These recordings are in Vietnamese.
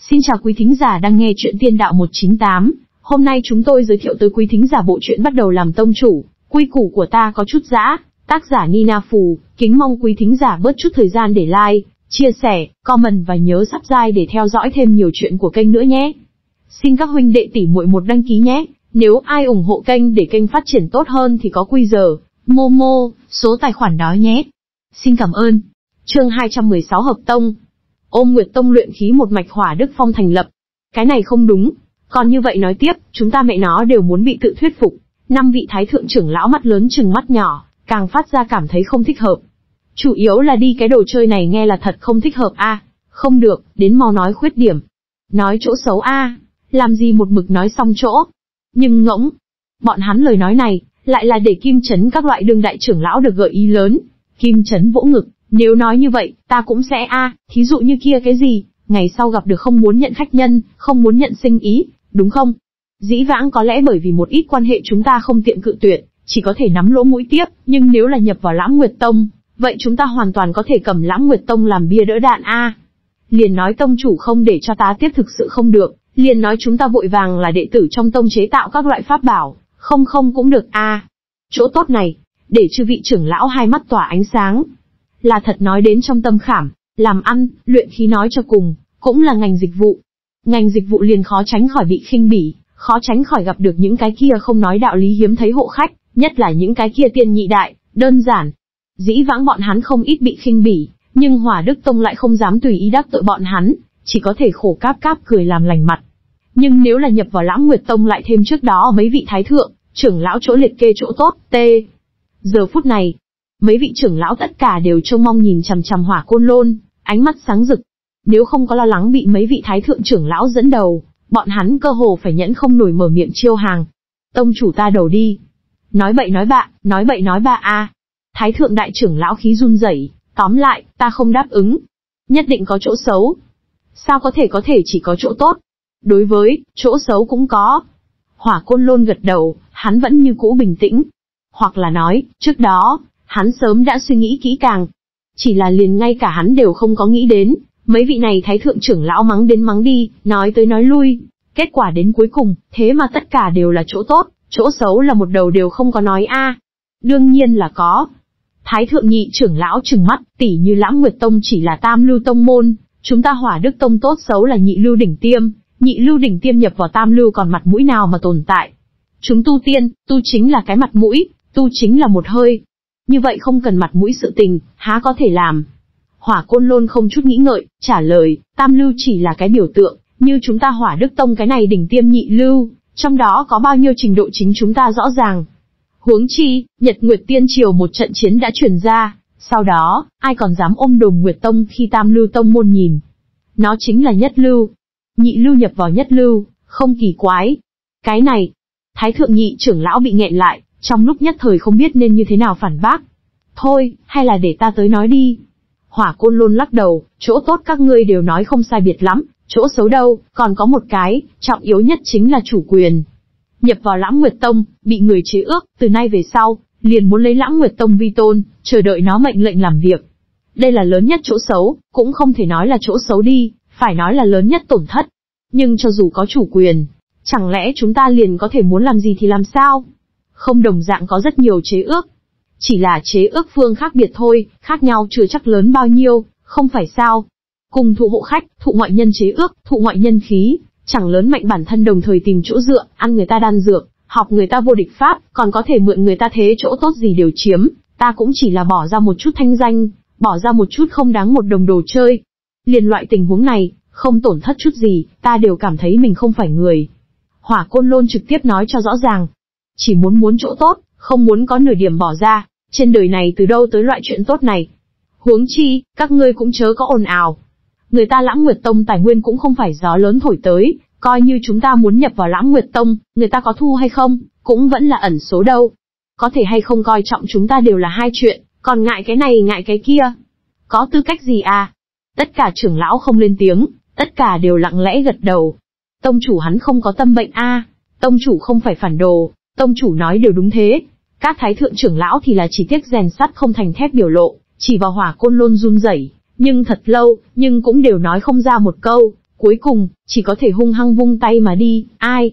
Xin chào quý thính giả đang nghe chuyện Tiên Đạo 198. Hôm nay chúng tôi giới thiệu tới quý thính giả bộ truyện Bắt đầu làm tông chủ, quy củ của ta có chút dã, tác giả Nina Phù. Kính mong quý thính giả bớt chút thời gian để like, chia sẻ, comment và nhớ subscribe để theo dõi thêm nhiều chuyện của kênh nữa nhé. Xin các huynh đệ tỷ muội một đăng ký nhé. Nếu ai ủng hộ kênh để kênh phát triển tốt hơn thì có QR, Momo, số tài khoản đó nhé. Xin cảm ơn. Chương 216 Hợp Tông. Ôm Nguyệt Tông luyện khí một mạch Hỏa Đức Phong thành lập. Cái này không đúng. Còn như vậy nói tiếp, chúng ta mẹ nó đều muốn bị tự thuyết phục. 5 vị thái thượng trưởng lão mắt lớn chừng mắt nhỏ, càng phát ra cảm thấy không thích hợp. Chủ yếu là đi cái đồ chơi này nghe là thật không thích hợp a. Không được, đến mau nói khuyết điểm. Nói chỗ xấu a. Làm gì một mực nói xong chỗ. Nhưng ngỗng. Bọn hắn lời nói này, lại là để Kim Chấn các loại đương đại trưởng lão được gợi ý lớn. Kim Chấn vỗ ngực. Nếu nói như vậy, ta cũng sẽ thí dụ như kia cái gì, ngày sau gặp được không muốn nhận khách nhân, không muốn nhận sinh ý, đúng không? Dĩ vãng có lẽ bởi vì một ít quan hệ chúng ta không tiện cự tuyệt, chỉ có thể nắm lỗ mũi tiếp, nhưng nếu là nhập vào Lãng Nguyệt Tông, vậy chúng ta hoàn toàn có thể cầm Lãng Nguyệt Tông làm bia đỡ đạn Liền nói tông chủ không để cho tá tiếp thực sự không được, liền nói chúng ta vội vàng là đệ tử trong tông chế tạo các loại pháp bảo, không cũng được Chỗ tốt này, để chư vị trưởng lão hai mắt tỏa ánh sáng. Là thật nói đến trong tâm khảm, làm ăn, luyện khí nói cho cùng, cũng là ngành dịch vụ. Ngành dịch vụ liền khó tránh khỏi bị khinh bỉ, khó tránh khỏi gặp được những cái kia không nói đạo lý hiếm thấy hộ khách, nhất là những cái kia tiên nhị đại, đơn giản. Dĩ vãng bọn hắn không ít bị khinh bỉ, nhưng Hỏa Đức Tông lại không dám tùy ý đắc tội bọn hắn, chỉ có thể khổ cáp cười làm lành mặt. Nhưng nếu là nhập vào Lãng Nguyệt Tông lại thêm trước đó mấy vị thái thượng, trưởng lão chỗ liệt kê chỗ tốt, Giờ phút này, mấy vị trưởng lão tất cả đều trông mong nhìn chằm chằm Hỏa Côn Lôn, ánh mắt sáng rực. Nếu không có lo lắng bị mấy vị thái thượng trưởng lão dẫn đầu, bọn hắn cơ hồ phải nhẫn không nổi mở miệng chiêu hàng. Tông chủ ta đầu đi. Nói bậy nói bạ Thái thượng đại trưởng lão khí run rẩy, tóm lại, ta không đáp ứng. Nhất định có chỗ xấu. Sao có thể chỉ có chỗ tốt? Đối với, chỗ xấu cũng có. Hỏa Côn Lôn gật đầu, hắn vẫn như cũ bình tĩnh. Hoặc là nói, trước đó, hắn sớm đã suy nghĩ kỹ càng. Chỉ là liền ngay cả hắn đều không có nghĩ đến, mấy vị này thái thượng trưởng lão mắng đến mắng đi, nói tới nói lui. Kết quả đến cuối cùng, thế mà tất cả đều là chỗ tốt, chỗ xấu là một đầu đều không có nói Đương nhiên là có. Thái thượng nhị trưởng lão trừng mắt, tỉ như Lãng Nguyệt Tông chỉ là tam lưu tông môn, chúng ta Hỏa Đức Tông tốt xấu là nhị lưu đỉnh tiêm nhập vào tam lưu còn mặt mũi nào mà tồn tại. Chúng tu tiên, tu chính là cái mặt mũi, tu chính là một hơi. Như vậy không cần mặt mũi sự tình, há có thể làm. Hỏa Côn Lôn không chút nghĩ ngợi, trả lời, tam lưu chỉ là cái biểu tượng, như chúng ta Hỏa Đức Tông cái này đỉnh tiêm nhị lưu, trong đó có bao nhiêu trình độ chính chúng ta rõ ràng. Huống chi, Nhật Nguyệt Tiên Triều một trận chiến đã truyền ra, sau đó, ai còn dám ôm đồm Nguyệt Tông khi tam lưu tông môn nhìn. Nó chính là nhất lưu. Nhị lưu nhập vào nhất lưu, không kỳ quái. Cái này, thái thượng nhị trưởng lão bị nghẹn lại, trong lúc nhất thời không biết nên như thế nào phản bác. Thôi, hay là để ta tới nói đi. Hỏa Côn Lôn lắc đầu, chỗ tốt các ngươi đều nói không sai biệt lắm, chỗ xấu đâu, còn có một cái, trọng yếu nhất chính là chủ quyền. Nhập vào Lãng Nguyệt Tông, bị người chế ước, từ nay về sau, liền muốn lấy Lãng Nguyệt Tông vi tôn, chờ đợi nó mệnh lệnh làm việc. Đây là lớn nhất chỗ xấu, cũng không thể nói là chỗ xấu đi, phải nói là lớn nhất tổn thất. Nhưng cho dù có chủ quyền, chẳng lẽ chúng ta liền có thể muốn làm gì thì làm sao? Không, đồng dạng có rất nhiều chế ước. Chỉ là chế ước phương khác biệt thôi, khác nhau chưa chắc lớn bao nhiêu, không phải sao? Cùng thụ hộ khách, thụ ngoại nhân chế ước, thụ ngoại nhân khí, chẳng lớn mạnh bản thân đồng thời tìm chỗ dựa, ăn người ta đan dược, học người ta vô địch pháp, còn có thể mượn người ta thế chỗ tốt gì đều chiếm, ta cũng chỉ là bỏ ra một chút thanh danh, bỏ ra một chút không đáng một đồng đồ chơi. Liền loại tình huống này, không tổn thất chút gì, ta đều cảm thấy mình không phải người. Hỏa Côn Lôn trực tiếp nói cho rõ ràng. Chỉ muốn chỗ tốt, không muốn có nửa điểm bỏ ra, trên đời này từ đâu tới loại chuyện tốt này. Huống chi, các ngươi cũng chớ có ồn ào. Người ta Lãng Nguyệt Tông tài nguyên cũng không phải gió lớn thổi tới, coi như chúng ta muốn nhập vào Lãng Nguyệt Tông, người ta có thu hay không, cũng vẫn là ẩn số đâu. Có thể hay không coi trọng chúng ta đều là hai chuyện, còn ngại cái này ngại cái kia. Có tư cách gì Tất cả trưởng lão không lên tiếng, tất cả đều lặng lẽ gật đầu. Tông chủ hắn không có tâm bệnh tông chủ không phải phản đồ, tông chủ nói đều đúng thế. Các thái thượng trưởng lão thì là chỉ tiếc rèn sắt không thành thép biểu lộ, chỉ vào Hỏa Côn Lôn run rẩy, nhưng thật lâu, nhưng cũng đều nói không ra một câu, Cuối cùng, chỉ có thể hung hăng vung tay mà đi, ai?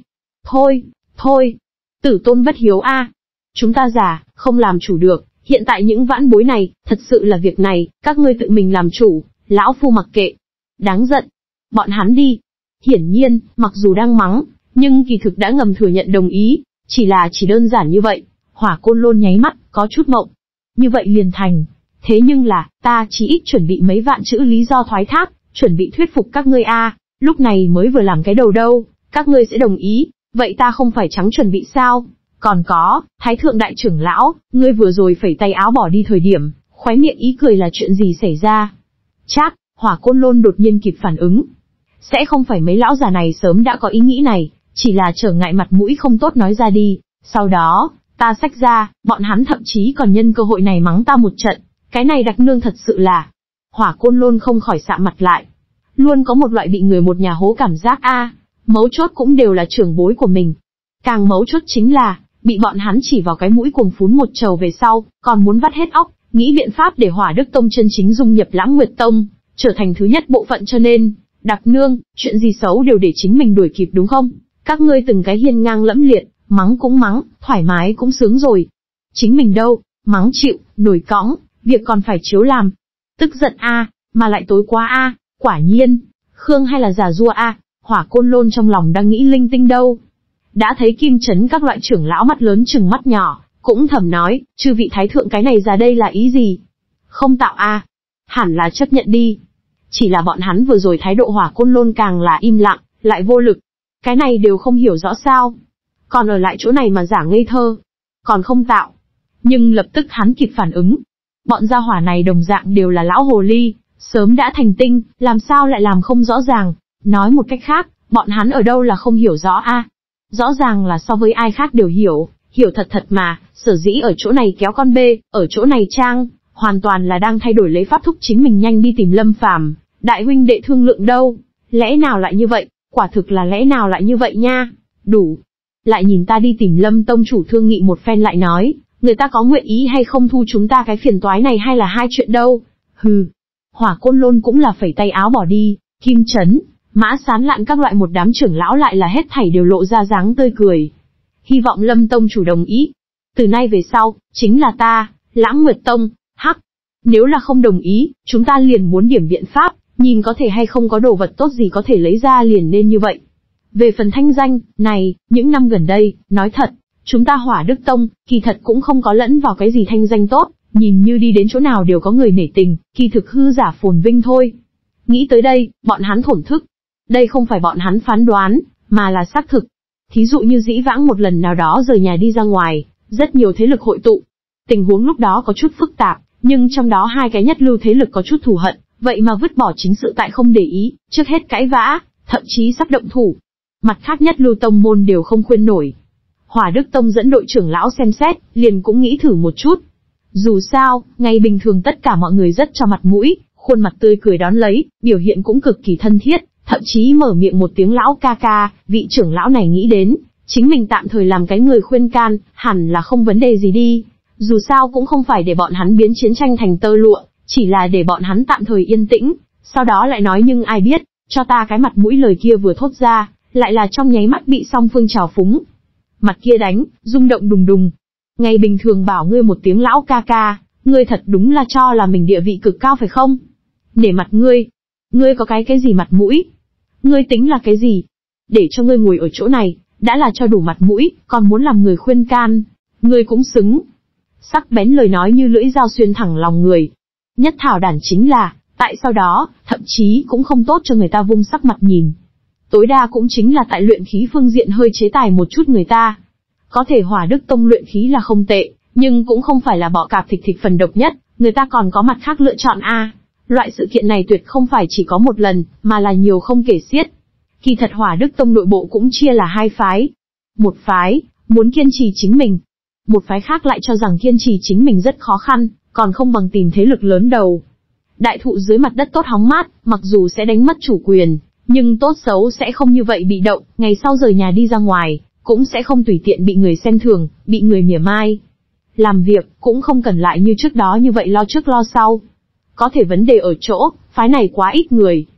Thôi, tử tôn bất hiếu a. Chúng ta già, không làm chủ được, hiện tại những vãn bối này, thật sự là việc này, các ngươi tự mình làm chủ, lão phu mặc kệ. Đáng giận. Bọn hắn đi. Hiển nhiên, mặc dù đang mắng, nhưng kỳ thực đã ngầm thừa nhận đồng ý, chỉ đơn giản như vậy. Hỏa Côn Lôn nháy mắt, có chút mộng. Như vậy liền thành. Thế nhưng là, ta chỉ ít chuẩn bị mấy vạn chữ lý do thoái thác, chuẩn bị thuyết phục các ngươi a. Lúc này mới vừa làm cái đầu đâu, các ngươi sẽ đồng ý, vậy ta không phải trắng chuẩn bị sao? Còn có, Thái thượng đại trưởng lão, ngươi vừa rồi phẩy tay áo bỏ đi thời điểm, khóe miệng ý cười là chuyện gì xảy ra? Chát, Hỏa Côn Lôn đột nhiên kịp phản ứng. Sẽ không phải mấy lão già này sớm đã có ý nghĩ này, chỉ là trở ngại mặt mũi không tốt nói ra đi, sau đó, ta xách ra, bọn hắn thậm chí còn nhân cơ hội này mắng ta một trận, cái này đặc nương thật sự là. Hỏa Côn Lôn không khỏi sạm mặt lại. Luôn có một loại bị người một nhà hố cảm giác a, mấu chốt cũng đều là trưởng bối của mình. Càng mấu chốt chính là, bị bọn hắn chỉ vào cái mũi cuồng phún một trầu về sau, còn muốn vắt hết óc, nghĩ biện pháp để Hỏa Đức Tông chân chính dung nhập Lãng Nguyệt Tông, trở thành thứ nhất bộ phận cho nên, đặc nương, chuyện gì xấu đều để chính mình đuổi kịp đúng không? Các ngươi từng cái hiên ngang lẫm liệt, mắng cũng mắng, thoải mái cũng sướng rồi. Chính mình đâu, mắng chịu, nổi cõng, việc còn phải chiếu làm. Tức giận a, mà lại tối quá a, quả nhiên, Khương hay là già rua a, Hỏa Côn Lôn trong lòng đang nghĩ linh tinh đâu. Đã thấy Kim Chấn các loại trưởng lão mắt lớn chừng mắt nhỏ, cũng thầm nói, chư vị thái thượng cái này ra đây là ý gì? Không tạo a, hẳn là chấp nhận đi. Chỉ là bọn hắn vừa rồi thái độ Hỏa Côn Lôn càng là im lặng, lại vô lực. Cái này đều không hiểu rõ sao. Còn ở lại chỗ này mà giả ngây thơ. Còn không tạo. Nhưng lập tức hắn kịp phản ứng. Bọn gia hỏa này đồng dạng đều là lão hồ ly, sớm đã thành tinh, làm sao lại làm không rõ ràng. Nói một cách khác, bọn hắn ở đâu là không hiểu rõ a? Rõ ràng là so với ai khác đều hiểu thật thật mà, sở dĩ ở chỗ này kéo con bê, ở chỗ này trang, hoàn toàn là đang thay đổi lấy pháp thúc chính mình nhanh đi tìm Lâm Phàm, đại huynh đệ thương lượng đâu. Lẽ nào lại như vậy, quả thực là lẽ nào lại như vậy nha, đủ. Lại nhìn ta đi tìm Lâm tông chủ thương nghị một phen lại nói, người ta có nguyện ý hay không thu chúng ta cái phiền toái này hay là hai chuyện đâu. Hừ. Hỏa Côn Lôn cũng là phẩy tay áo bỏ đi, Kim Chấn, Mã Sán Lạn các loại một đám trưởng lão lại là hết thảy đều lộ ra dáng tươi cười. Hy vọng Lâm tông chủ đồng ý. Từ nay về sau, chính là ta, Lãng Nguyệt Tông, hắc. Nếu là không đồng ý, chúng ta liền muốn điểm biện pháp, nhìn có thể hay không có đồ vật tốt gì có thể lấy ra liền nên như vậy. Về phần thanh danh, này, những năm gần đây, nói thật, chúng ta Hỏa Đức Tông, kỳ thật cũng không có lẫn vào cái gì thanh danh tốt, nhìn như đi đến chỗ nào đều có người nể tình, kỳ thực hư giả phồn vinh thôi. Nghĩ tới đây, bọn hắn thổn thức. Đây không phải bọn hắn phán đoán, mà là xác thực. Thí dụ như dĩ vãng một lần nào đó rời nhà đi ra ngoài, rất nhiều thế lực hội tụ. Tình huống lúc đó có chút phức tạp, nhưng trong đó hai cái nhất lưu thế lực có chút thù hận, vậy mà vứt bỏ chính sự tại không để ý, trước hết cãi vã, thậm chí sắp động thủ. Mặt khác nhất lưu tông môn đều không khuyên nổi. Hỏa Đức Tông dẫn đội trưởng lão xem xét, liền cũng nghĩ thử một chút. Dù sao, ngày bình thường tất cả mọi người rất cho mặt mũi, khuôn mặt tươi cười đón lấy, biểu hiện cũng cực kỳ thân thiết, thậm chí mở miệng một tiếng lão ca ca, vị trưởng lão này nghĩ đến, chính mình tạm thời làm cái người khuyên can, hẳn là không vấn đề gì đi. Dù sao cũng không phải để bọn hắn biến chiến tranh thành tơ lụa, chỉ là để bọn hắn tạm thời yên tĩnh, sau đó lại nói nhưng ai biết, cho ta cái mặt mũi lời kia vừa thốt ra, lại là trong nháy mắt bị song phương trào phúng. Mặt kia đánh, rung động đùng đùng. Ngày bình thường bảo ngươi một tiếng lão ca ca, ngươi thật đúng là cho là mình địa vị cực cao phải không? Nể mặt ngươi có cái gì mặt mũi? Ngươi tính là cái gì? Để cho ngươi ngồi ở chỗ này, đã là cho đủ mặt mũi, còn muốn làm người khuyên can. Ngươi cũng xứng. Sắc bén lời nói như lưỡi dao xuyên thẳng lòng người. Nhất thảo đản chính là, tại sau đó, thậm chí cũng không tốt cho người ta vung sắc mặt nhìn. Tối đa cũng chính là tại luyện khí phương diện hơi chế tài một chút người ta. Có thể Hỏa Đức Tông luyện khí là không tệ, nhưng cũng không phải là bọ cạp thịt thịt phần độc nhất, người ta còn có mặt khác lựa chọn a. Loại sự kiện này tuyệt không phải chỉ có một lần, mà là nhiều không kể xiết. Kỳ thật Hỏa Đức Tông nội bộ cũng chia là hai phái. Một phái, muốn kiên trì chính mình. Một phái khác lại cho rằng kiên trì chính mình rất khó khăn, còn không bằng tìm thế lực lớn đầu. Đại thụ dưới mặt đất tốt hóng mát, mặc dù sẽ đánh mất chủ quyền, nhưng tốt xấu sẽ không như vậy bị động, ngày sau rời nhà đi ra ngoài, cũng sẽ không tùy tiện bị người xem thường, bị người mỉa mai. Làm việc, cũng không cần lại như trước đó như vậy lo trước lo sau. Có thể vấn đề ở chỗ, phái này quá ít người.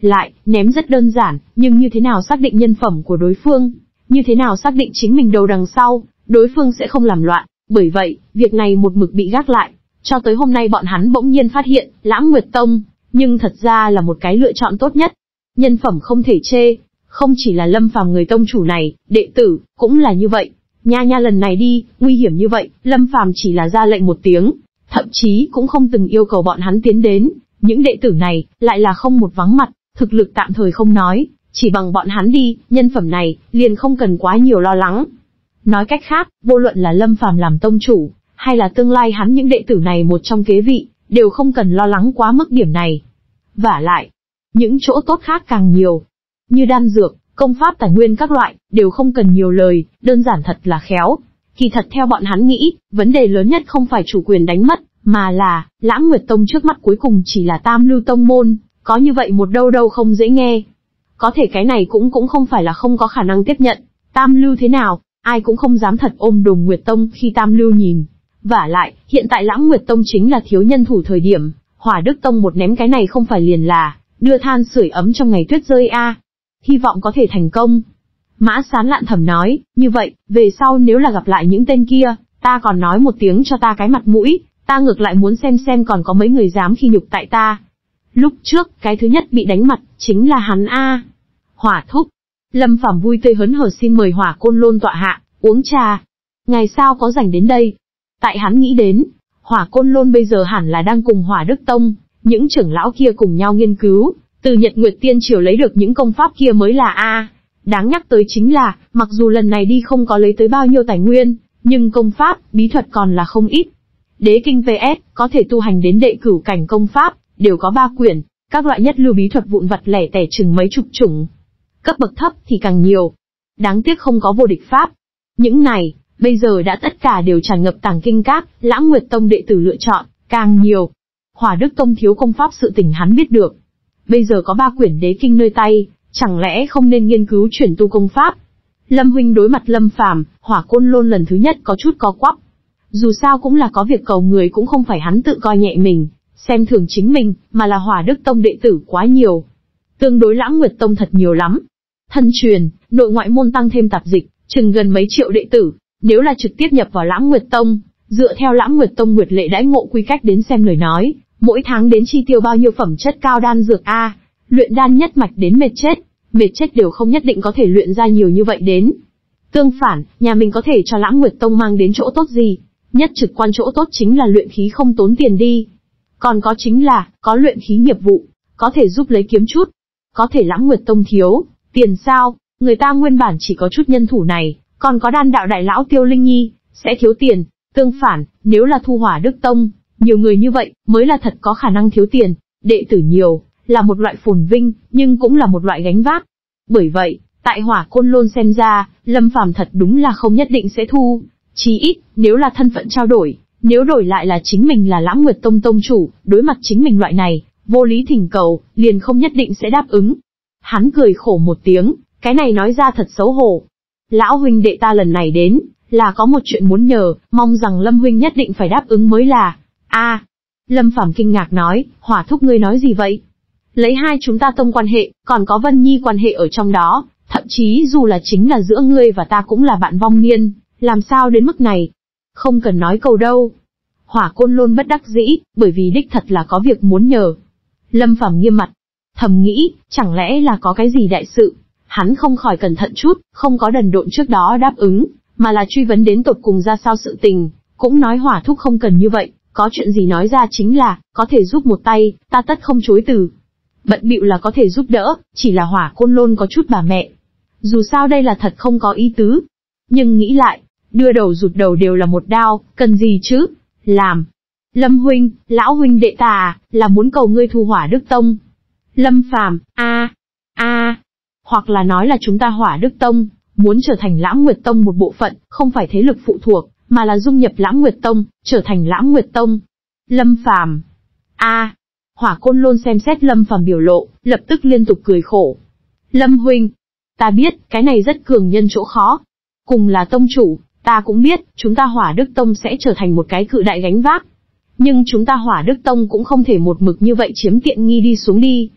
Lại, ném rất đơn giản, nhưng như thế nào xác định nhân phẩm của đối phương? Như thế nào xác định chính mình đầu đằng sau, đối phương sẽ không làm loạn? Bởi vậy, việc này một mực bị gác lại. Cho tới hôm nay bọn hắn bỗng nhiên phát hiện, Lãng Nguyệt Tông, nhưng thật ra là một cái lựa chọn tốt nhất. Nhân phẩm không thể chê, không chỉ là Lâm Phàm người tông chủ này, đệ tử, cũng là như vậy. Nha lần này đi, nguy hiểm như vậy, Lâm Phàm chỉ là ra lệnh một tiếng, thậm chí cũng không từng yêu cầu bọn hắn tiến đến. Những đệ tử này, lại là không một vắng mặt, thực lực tạm thời không nói, chỉ bằng bọn hắn đi, nhân phẩm này, liền không cần quá nhiều lo lắng. Nói cách khác, vô luận là Lâm Phàm làm tông chủ, hay là tương lai hắn những đệ tử này một trong kế vị, đều không cần lo lắng quá mức điểm này. Vả lại, những chỗ tốt khác càng nhiều. Như đan dược, công pháp tài nguyên các loại, đều không cần nhiều lời, đơn giản thật là khéo. Kỳ thật theo bọn hắn nghĩ, vấn đề lớn nhất không phải chủ quyền đánh mất, mà là, Lãng Nguyệt Tông trước mắt cuối cùng chỉ là tam lưu tông môn, có như vậy một đâu không dễ nghe. Có thể cái này cũng không phải là không có khả năng tiếp nhận, tam lưu thế nào, ai cũng không dám thật ôm đồm Nguyệt Tông khi tam lưu nhìn. Vả lại, hiện tại Lãng Nguyệt Tông chính là thiếu nhân thủ thời điểm, Hỏa Đức Tông một ném cái này không phải liền là, đưa than sưởi ấm trong ngày tuyết rơi a. Hy vọng có thể thành công. Mã Sán lạn thầm nói, như vậy, về sau nếu là gặp lại những tên kia, ta còn nói một tiếng cho ta cái mặt mũi, ta ngược lại muốn xem còn có mấy người dám khi nhục tại ta. Lúc trước, cái thứ nhất bị đánh mặt, chính là hắn a. Hỏa thúc. Lâm Phàm vui tươi hớn hở xin mời Hỏa Côn Lôn tọa hạ, uống trà. Ngày sao có rảnh đến đây? Tại hắn nghĩ đến, Hỏa Côn Lôn bây giờ hẳn là đang cùng Hỏa Đức Tông, những trưởng lão kia cùng nhau nghiên cứu, từ Nhật Nguyệt Tiên Triều lấy được những công pháp kia mới là a. Đáng nhắc tới chính là, mặc dù lần này đi không có lấy tới bao nhiêu tài nguyên, nhưng công pháp, bí thuật còn là không ít. Đế kinh PS, có thể tu hành đến đệ cửu cảnh công pháp, đều có 3 quyển, các loại nhất lưu bí thuật vụn vặt lẻ tẻ chừng mấy chục chủng. Cấp bậc thấp thì càng nhiều. Đáng tiếc không có vô địch pháp. Những này, bây giờ đã tất cả đều tràn ngập tàng kinh các, Lãng Nguyệt Tông đệ tử lựa chọn, càng nhiều. Hỏa Đức Tông thiếu công pháp sự tình hắn biết được. Bây giờ có 3 quyển đế kinh nơi tay, chẳng lẽ không nên nghiên cứu chuyển tu công pháp? Lâm huynh đối mặt Lâm Phàm, Hỏa Côn Lôn lần thứ nhất có chút co quắp. Dù sao cũng là có việc cầu người cũng không phải hắn tự coi nhẹ mình, xem thường chính mình, mà là Hỏa Đức Tông đệ tử quá nhiều. Tương đối Lãng Nguyệt Tông thật nhiều lắm. Thân truyền, nội ngoại môn tăng thêm tạp dịch, chừng gần mấy triệu đệ tử, nếu là trực tiếp nhập vào Lãng Nguyệt Tông, dựa theo Lãng Nguyệt Tông nguyệt lệ đãi ngộ quy cách đến xem lời nói, mỗi tháng đến chi tiêu bao nhiêu phẩm chất cao đan dược a, luyện đan nhất mạch đến mệt chết đều không nhất định có thể luyện ra nhiều như vậy đến. Tương phản, nhà mình có thể cho Lãng Nguyệt Tông mang đến chỗ tốt gì? Nhất trực quan chỗ tốt chính là luyện khí không tốn tiền đi. Còn có chính là, có luyện khí nghiệp vụ, có thể giúp lấy kiếm chút. Có thể Lãng Nguyệt Tông thiếu tiền sao? Người ta nguyên bản chỉ có chút nhân thủ này, còn có đan đạo đại lão Tiêu Linh Nhi, sẽ thiếu tiền. Tương phản, nếu là thu Hỏa Đức Tông, nhiều người như vậy, mới là thật có khả năng thiếu tiền. Đệ tử nhiều, là một loại phồn vinh, nhưng cũng là một loại gánh vác. Bởi vậy, tại Hỏa Côn Lôn xem ra, Lâm Phàm thật đúng là không nhất định sẽ thu. Chí ít, nếu là thân phận trao đổi, nếu đổi lại là chính mình là Lãng Nguyệt Tông tông chủ, đối mặt chính mình loại này, vô lý thỉnh cầu, liền không nhất định sẽ đáp ứng. Hắn cười khổ một tiếng, cái này nói ra thật xấu hổ. Lão huynh đệ ta lần này đến, là có một chuyện muốn nhờ, mong rằng Lâm huynh nhất định phải đáp ứng mới là. Lâm Phàm kinh ngạc nói, Hỏa thúc ngươi nói gì vậy? Lấy hai chúng ta tông quan hệ, còn có Vân Nhi quan hệ ở trong đó, thậm chí dù là chính là giữa ngươi và ta cũng là bạn vong niên, làm sao đến mức này? Không cần nói cầu đâu. Hỏa Côn Lôn bất đắc dĩ, bởi vì đích thật là có việc muốn nhờ. Lâm Phàm nghiêm mặt, thầm nghĩ, chẳng lẽ là có cái gì đại sự? Hắn không khỏi cẩn thận chút, không có đần độn trước đó đáp ứng, mà là truy vấn đến tột cùng ra sao sự tình, cũng nói Hỏa thúc không cần như vậy, có chuyện gì nói ra chính là, có thể giúp một tay, ta tất không chối từ. Bận bịu là có thể giúp đỡ, chỉ là Hỏa Côn Lôn có chút bà mẹ. Dù sao đây là thật không có ý tứ. Nhưng nghĩ lại, đưa đầu rụt đầu đều là một đao, cần gì chứ? Làm. Lâm huynh, lão huynh đệ ta là muốn cầu ngươi thu Hỏa Đức Tông. Lâm Phàm, hoặc là nói là chúng ta Hỏa Đức Tông, muốn trở thành Lãng Nguyệt Tông một bộ phận, không phải thế lực phụ thuộc, mà là dung nhập Lãng Nguyệt Tông, trở thành Lãng Nguyệt Tông. Lâm Phàm, Hỏa Côn Lôn xem xét Lâm Phàm biểu lộ, lập tức liên tục cười khổ. Lâm huynh, ta biết, cái này rất cường nhân chỗ khó. Cùng là tông chủ, ta cũng biết, chúng ta Hỏa Đức Tông sẽ trở thành một cái cự đại gánh vác. Nhưng chúng ta Hỏa Đức Tông cũng không thể một mực như vậy chiếm tiện nghi đi xuống đi.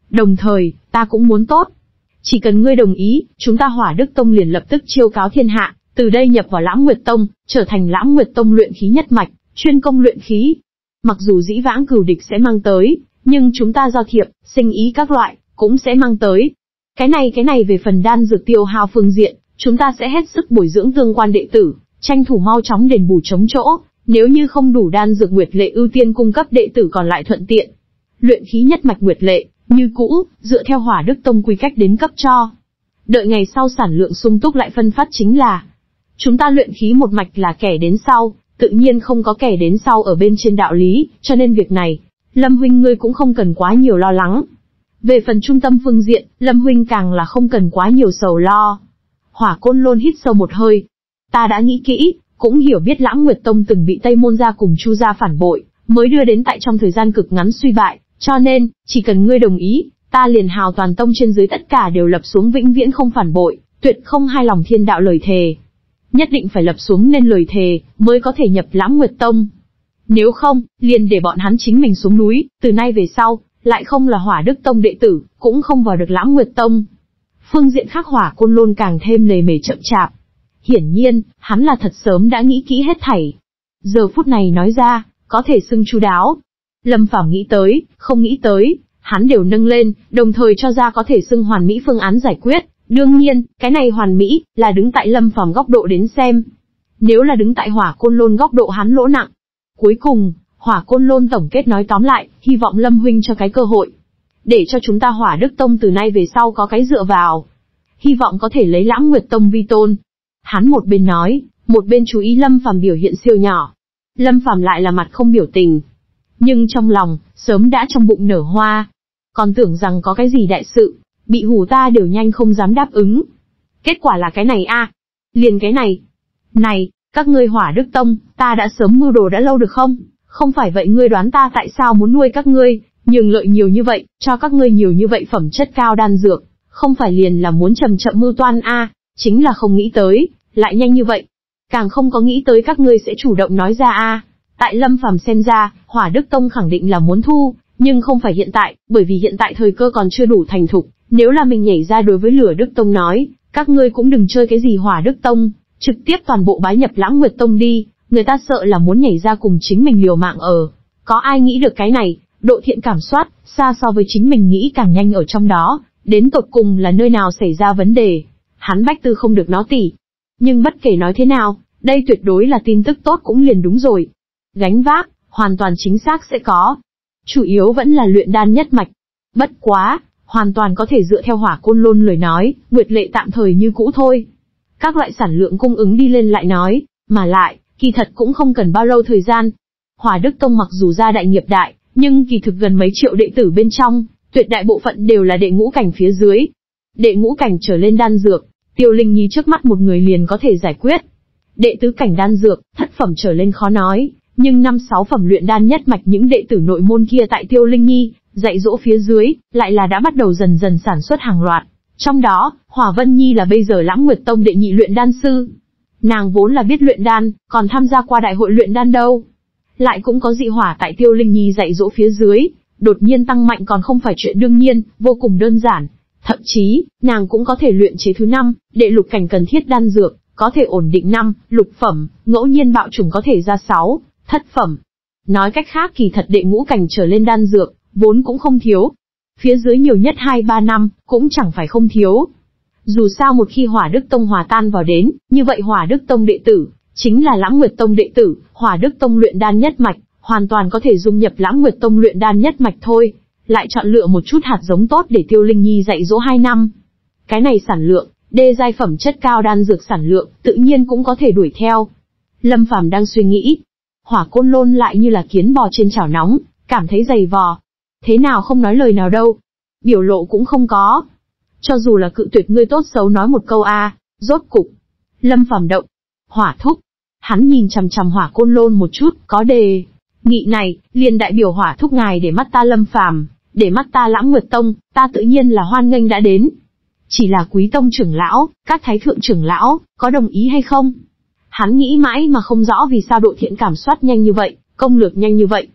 Đồng thời, ta cũng muốn tốt. Chỉ cần ngươi đồng ý, chúng ta Hỏa Đức Tông liền lập tức chiêu cáo thiên hạ, từ đây nhập vào Lãng Nguyệt Tông, trở thành Lãng Nguyệt Tông luyện khí nhất mạch, chuyên công luyện khí. Mặc dù dĩ vãng cừu địch sẽ mang tới, nhưng chúng ta giao thiệp, sinh ý các loại, cũng sẽ mang tới. Cái này về phần đan dược tiêu hao phương diện, chúng ta sẽ hết sức bồi dưỡng tương quan đệ tử, tranh thủ mau chóng đền bù chống chỗ, nếu như không đủ đan dược Nguyệt Lệ ưu tiên cung cấp đệ tử còn lại thuận tiện. Luyện khí nhất mạch Nguyệt Lệ, như cũ, dựa theo Hỏa Đức Tông quy cách đến cấp cho. Đợi ngày sau sản lượng sung túc lại phân phát chính là. Chúng ta luyện khí một mạch là kẻ đến sau, tự nhiên không có kẻ đến sau ở bên trên đạo lý, cho nên việc này, Lâm huynh ngươi cũng không cần quá nhiều lo lắng. Về phần trung tâm phương diện, Lâm huynh càng là không cần quá nhiều sầu lo. Hỏa Côn Lôn hít sâu một hơi. Ta đã nghĩ kỹ, cũng hiểu biết Lãng Nguyệt Tông từng bị Tây Môn gia cùng Chu gia phản bội, mới đưa đến tại trong thời gian cực ngắn suy bại, cho nên, chỉ cần ngươi đồng ý, ta liền hào toàn tông trên dưới tất cả đều lập xuống vĩnh viễn không phản bội, tuyệt không hai lòng thiên đạo lời thề. Nhất định phải lập xuống nên lời thề, mới có thể nhập Lãng Nguyệt Tông. Nếu không, liền để bọn hắn chính mình xuống núi, từ nay về sau, lại không là Hỏa Đức Tông đệ tử, cũng không vào được Lãng Nguyệt Tông. Phương diện khác Hỏa Côn Lôn càng thêm lề mề chậm chạp. Hiển nhiên, hắn là thật sớm đã nghĩ kỹ hết thảy. Giờ phút này nói ra, có thể xưng chu đáo. Lâm Phàm nghĩ tới, không nghĩ tới, hắn đều nâng lên, đồng thời cho ra có thể xưng hoàn mỹ phương án giải quyết. Đương nhiên, cái này hoàn mỹ, là đứng tại Lâm Phàm góc độ đến xem. Nếu là đứng tại Hỏa Côn Lôn góc độ hắn lỗ nặng. Cuối cùng, Hỏa Côn Lôn tổng kết nói tóm lại, hy vọng Lâm huynh cho cái cơ hội. Để cho chúng ta Hỏa Đức Tông từ nay về sau có cái dựa vào. Hy vọng có thể lấy Lãng Nguyệt Tông vi tôn. Hắn một bên nói, một bên chú ý Lâm Phàm biểu hiện siêu nhỏ. Lâm Phàm lại là mặt không biểu tình. Nhưng trong lòng, sớm đã trong bụng nở hoa. Còn tưởng rằng có cái gì đại sự, bị hù ta đều nhanh không dám đáp ứng. Kết quả là cái này a, liền cái này. Này, các ngươi Hỏa Đức Tông, ta đã sớm mưu đồ đã lâu được không? Không phải vậy ngươi đoán ta tại sao muốn nuôi các ngươi, nhường lợi nhiều như vậy, cho các ngươi nhiều như vậy phẩm chất cao đan dược, không phải liền là muốn chậm chậm mưu toan a, chính là không nghĩ tới, lại nhanh như vậy. Càng không có nghĩ tới các ngươi sẽ chủ động nói ra a. Tại Lâm Phàm xem ra, Hỏa Đức Tông khẳng định là muốn thu, nhưng không phải hiện tại, bởi vì hiện tại thời cơ còn chưa đủ thành thục, nếu là mình nhảy ra đối với Lửa Đức Tông nói, các ngươi cũng đừng chơi cái gì Hỏa Đức Tông, trực tiếp toàn bộ bái nhập Lãng Nguyệt Tông đi, người ta sợ là muốn nhảy ra cùng chính mình liều mạng ở. Có ai nghĩ được cái này, độ thiện cảm soát, xa so với chính mình nghĩ càng nhanh ở trong đó, đến tột cùng là nơi nào xảy ra vấn đề. Hắn Bách Tư không được nó tỉ. Nhưng bất kể nói thế nào, đây tuyệt đối là tin tức tốt cũng liền đúng rồi. Gánh vác, hoàn toàn chính xác sẽ có. Chủ yếu vẫn là luyện đan nhất mạch. Bất quá, hoàn toàn có thể dựa theo Hỏa Côn Lôn lời nói, Nguyệt Lệ tạm thời như cũ thôi. Các loại sản lượng cung ứng đi lên lại nói, mà lại, kỳ thật cũng không cần bao lâu thời gian. Hỏa Đức Tông mặc dù gia đại nghiệp đại, nhưng kỳ thực gần mấy triệu đệ tử bên trong, tuyệt đại bộ phận đều là đệ ngũ cảnh phía dưới. Đệ ngũ cảnh trở lên đan dược, Tiêu Linh Nhi trước mắt một người liền có thể giải quyết. Đệ tứ cảnh đan dược, thất phẩm trở lên khó nói, nhưng 5-6 phẩm luyện đan nhất mạch những đệ tử nội môn kia tại Tiêu Linh Nhi, dạy dỗ phía dưới, lại là đã bắt đầu dần dần sản xuất hàng loạt. Trong đó, Hỏa Vân Nhi là bây giờ Lãng Nguyệt Tông đệ nhị luyện đan sư. Nàng vốn là biết luyện đan, còn tham gia qua đại hội luyện đan đâu. Lại cũng có dị hỏa tại Tiêu Linh Nhi dạy dỗ phía dưới, đột nhiên tăng mạnh còn không phải chuyện đương nhiên, vô cùng đơn giản. Thậm chí, nàng cũng có thể luyện chế thứ 5, đệ lục cảnh cần thiết đan dược, có thể ổn định 5, lục phẩm, ngẫu nhiên bạo chủng có thể ra 6, thất phẩm. Nói cách khác kỳ thật đệ ngũ cảnh trở lên đan dược, vốn cũng không thiếu. Phía dưới nhiều nhất 2-3 năm, cũng chẳng phải không thiếu. Dù sao một khi Hỏa Đức Tông hòa tan vào đến, như vậy Hỏa Đức Tông đệ tử, chính là Lãng Nguyệt Tông đệ tử, Hỏa Đức Tông luyện đan nhất mạch, hoàn toàn có thể dung nhập Lãng Nguyệt Tông luyện đan nhất mạch thôi. Lại chọn lựa một chút hạt giống tốt để Tiêu Linh Nhi dạy dỗ 2 năm. Cái này sản lượng, đê giai phẩm chất cao đan dược sản lượng, tự nhiên cũng có thể đuổi theo. Lâm Phàm đang suy nghĩ. Hỏa Côn Lôn lại như là kiến bò trên chảo nóng, cảm thấy dày vò. Thế nào không nói lời nào đâu. Biểu lộ cũng không có. Cho dù là cự tuyệt ngươi tốt xấu nói một câu rốt cục. Lâm Phàm động. Hỏa thúc. Hắn nhìn chằm chằm Hỏa Côn Lôn một chút, có đề nghị này, liền đại biểu Hỏa thúc ngài để mắt ta Lâm Phàm, để mắt ta Lãng Nguyệt Tông, ta tự nhiên là hoan nghênh đã đến. Chỉ là quý tông trưởng lão, các thái thượng trưởng lão, có đồng ý hay không? Hắn nghĩ mãi mà không rõ vì sao độ thiện cảm soát nhanh như vậy, công lược nhanh như vậy.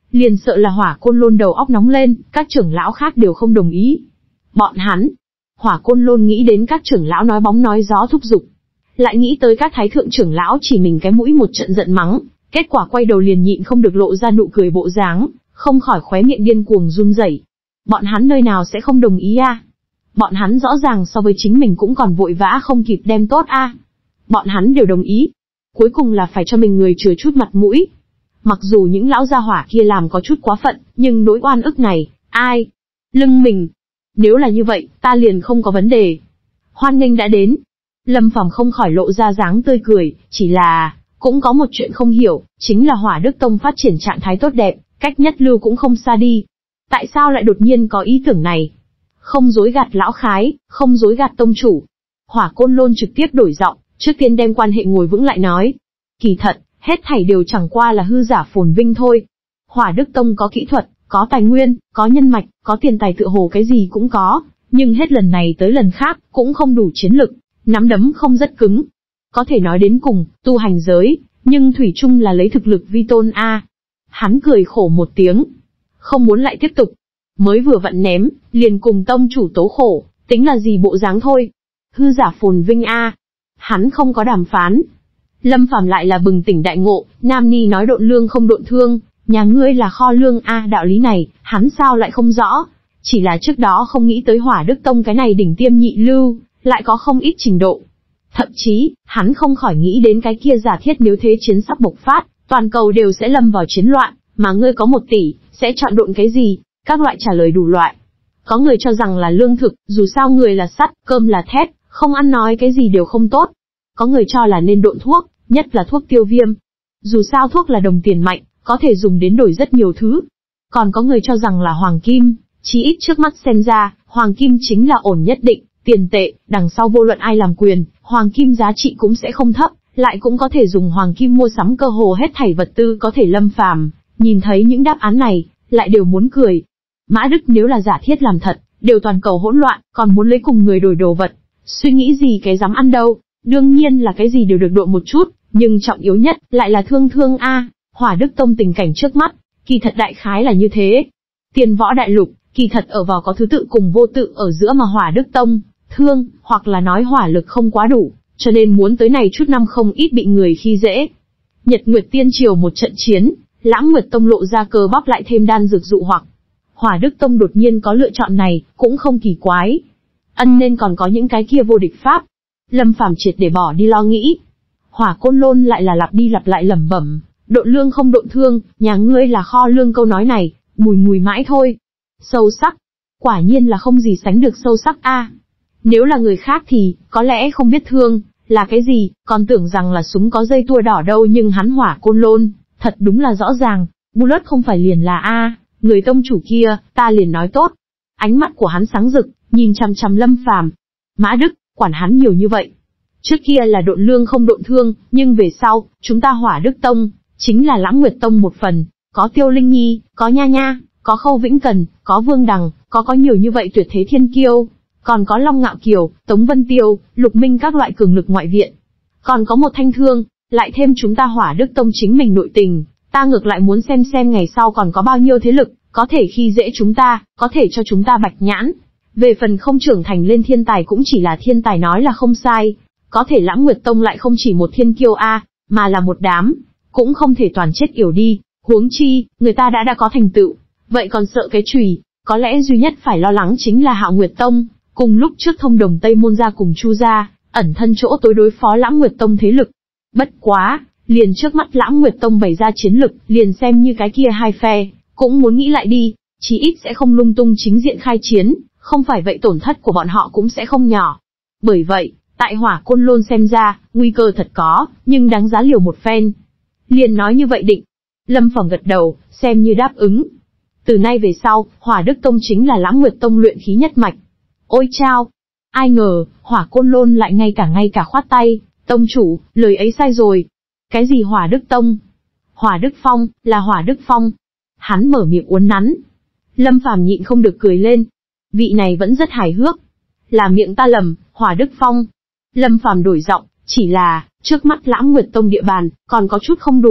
liền sợ là Hỏa Côn Lôn đầu óc nóng lên, các trưởng lão khác đều không đồng ý. Bọn hắn, Hỏa Côn Lôn nghĩ đến các trưởng lão nói bóng nói gió thúc giục, lại nghĩ tới các thái thượng trưởng lão chỉ mình cái mũi một trận giận mắng, kết quả quay đầu liền nhịn không được lộ ra nụ cười bộ dáng, không khỏi khóe miệng điên cuồng run rẩy. Bọn hắn nơi nào sẽ không đồng ý a? Bọn hắn rõ ràng so với chính mình cũng còn vội vã không kịp đem tốt a. Bọn hắn đều đồng ý. Cuối cùng là phải cho mình người chừa chút mặt mũi. Mặc dù những lão gia hỏa kia làm có chút quá phận, nhưng nỗi oan ức này, ai? Lưng mình. Nếu là như vậy, ta liền không có vấn đề. Hoan nghênh đã đến. Lâm Phàm không khỏi lộ ra dáng tươi cười, chỉ là, cũng có một chuyện không hiểu, chính là Hỏa Đức Tông phát triển trạng thái tốt đẹp, cách nhất lưu cũng không xa đi. Tại sao lại đột nhiên có ý tưởng này? Không dối gạt lão khái, không dối gạt tông chủ. Hỏa Côn Lôn trực tiếp đổi giọng, trước tiên đem quan hệ ngồi vững lại nói. Kỳ thật, hết thảy đều chẳng qua là hư giả phồn vinh thôi. Hỏa Đức Tông có kỹ thuật, có tài nguyên, có nhân mạch, có tiền tài tựa hồ cái gì cũng có, nhưng hết lần này tới lần khác, cũng không đủ chiến lực, nắm đấm không rất cứng. Có thể nói đến cùng, tu hành giới, nhưng thủy chung là lấy thực lực vi tôn a. Hắn cười khổ một tiếng, không muốn lại tiếp tục. Mới vừa vặn ném, liền cùng tông chủ tố khổ, tính là gì bộ dáng thôi. Hư giả phồn vinh a. Hắn không có đàm phán. Lâm Phàm lại là bừng tỉnh đại ngộ, Nam Ni nói độn lương không độn thương, nhà ngươi là kho lương a, đạo lý này, hắn sao lại không rõ. Chỉ là trước đó không nghĩ tới Hỏa Đức Tông cái này đỉnh tiêm nhị lưu, lại có không ít trình độ. Thậm chí, hắn không khỏi nghĩ đến cái kia giả thiết nếu thế chiến sắp bộc phát, toàn cầu đều sẽ lâm vào chiến loạn, mà ngươi có 1 tỷ, sẽ chọn độn cái gì? Các loại trả lời đủ loại. Có người cho rằng là lương thực, dù sao người là sắt, cơm là thép, không ăn nói cái gì đều không tốt. Có người cho là nên độn thuốc, nhất là thuốc tiêu viêm. Dù sao thuốc là đồng tiền mạnh, có thể dùng đến đổi rất nhiều thứ. Còn có người cho rằng là hoàng kim, chí ít trước mắt xem ra, hoàng kim chính là ổn nhất định, tiền tệ, đằng sau vô luận ai làm quyền, hoàng kim giá trị cũng sẽ không thấp, lại cũng có thể dùng hoàng kim mua sắm cơ hồ hết thảy vật tư có thể. Lâm Phàm nhìn thấy những đáp án này, lại đều muốn cười. Mã Đức nếu là giả thiết làm thật, đều toàn cầu hỗn loạn, còn muốn lấy cùng người đổi đồ vật. Suy nghĩ gì cái dám ăn đâu, đương nhiên là cái gì đều được độ một chút, nhưng trọng yếu nhất, lại là thương a. Hỏa Đức Tông tình cảnh trước mắt, kỳ thật đại khái là như thế. Tiền võ đại lục, kỳ thật ở vào có thứ tự cùng vô tự ở giữa mà Hỏa Đức Tông, thương, hoặc là nói hỏa lực không quá đủ, cho nên muốn tới này chút năm không ít bị người khi dễ. Nhật Nguyệt Tiên Triều một trận chiến, Lãng Nguyệt Tông lộ ra cơ bắp lại thêm đan dược dụ hoặc. Hỏa Đức Tông đột nhiên có lựa chọn này, cũng không kỳ quái. Nên còn có những cái kia vô địch pháp. Lâm Phàm triệt để bỏ đi lo nghĩ. Hỏa Côn Lôn lại là lặp đi lặp lại lẩm bẩm, độn lương không độn thương, nhà ngươi là kho lương, câu nói này, mùi mãi thôi. Sâu sắc. Quả nhiên là không gì sánh được sâu sắc a. Nếu là người khác thì, có lẽ không biết thương, là cái gì, còn tưởng rằng là súng có dây tua đỏ đâu, nhưng hắn Hỏa Côn Lôn, thật đúng là rõ ràng, bullet không phải liền là a, người tông chủ kia, ta liền nói tốt. Ánh mắt của hắn sáng rực, nhìn chằm chằm Lâm Phàm. Mã Đức, quản hắn nhiều như vậy. Trước kia là độn lương không độn thương, nhưng về sau, chúng ta Hỏa Đức Tông, chính là Lãng Nguyệt Tông một phần, có Tiêu Linh Nhi, có Nha Nha, có Khâu Vĩnh Cần, có Vương Đằng, có nhiều như vậy tuyệt thế thiên kiêu. Còn có Long Ngạo Kiều, Tống Vân Tiêu, Lục Minh các loại cường lực ngoại viện. Còn có một thanh thương, lại thêm chúng ta Hỏa Đức Tông chính mình nội tình, ta ngược lại muốn xem ngày sau còn có bao nhiêu thế lực, có thể khi dễ chúng ta, có thể cho chúng ta bạch nhãn. Về phần không trưởng thành lên thiên tài cũng chỉ là thiên tài nói là không sai, có thể Lãng Nguyệt Tông lại không chỉ một thiên kiêu a, mà là một đám, cũng không thể toàn chết yểu đi, huống chi, người ta đã có thành tựu, vậy còn sợ cái chùy, có lẽ duy nhất phải lo lắng chính là Hạo Nguyệt Tông. Cùng lúc trước thông đồng Tây Môn gia cùng Chu gia, ẩn thân chỗ tối đối phó Lãng Nguyệt Tông thế lực. Bất quá, liền trước mắt Lãng Nguyệt Tông bày ra chiến lực, liền xem như cái kia hai phe, cũng muốn nghĩ lại đi, chí ít sẽ không lung tung chính diện khai chiến, không phải vậy tổn thất của bọn họ cũng sẽ không nhỏ. Bởi vậy, tại Hỏa Côn Lôn xem ra, nguy cơ thật có, nhưng đáng giá liều một phen. Liền nói như vậy định. Lâm Phàm gật đầu, xem như đáp ứng. Từ nay về sau, Hỏa Đức Tông chính là Lãng Nguyệt Tông luyện khí nhất mạch. Ôi chao! Ai ngờ, Hỏa Côn Lôn lại ngay cả khoát tay, tông chủ, lời ấy sai rồi. Cái gì Hỏa Đức Tông? Hỏa Đức Phong, là Hỏa Đức Phong. Hắn mở miệng uốn nắn. Lâm Phàm nhịn không được cười lên. Vị này vẫn rất hài hước. Là miệng ta lầm, Hỏa Đức Phong. Lâm Phàm đổi giọng, chỉ là, trước mắt Lãng Nguyệt Tông địa bàn, còn có chút không đủ.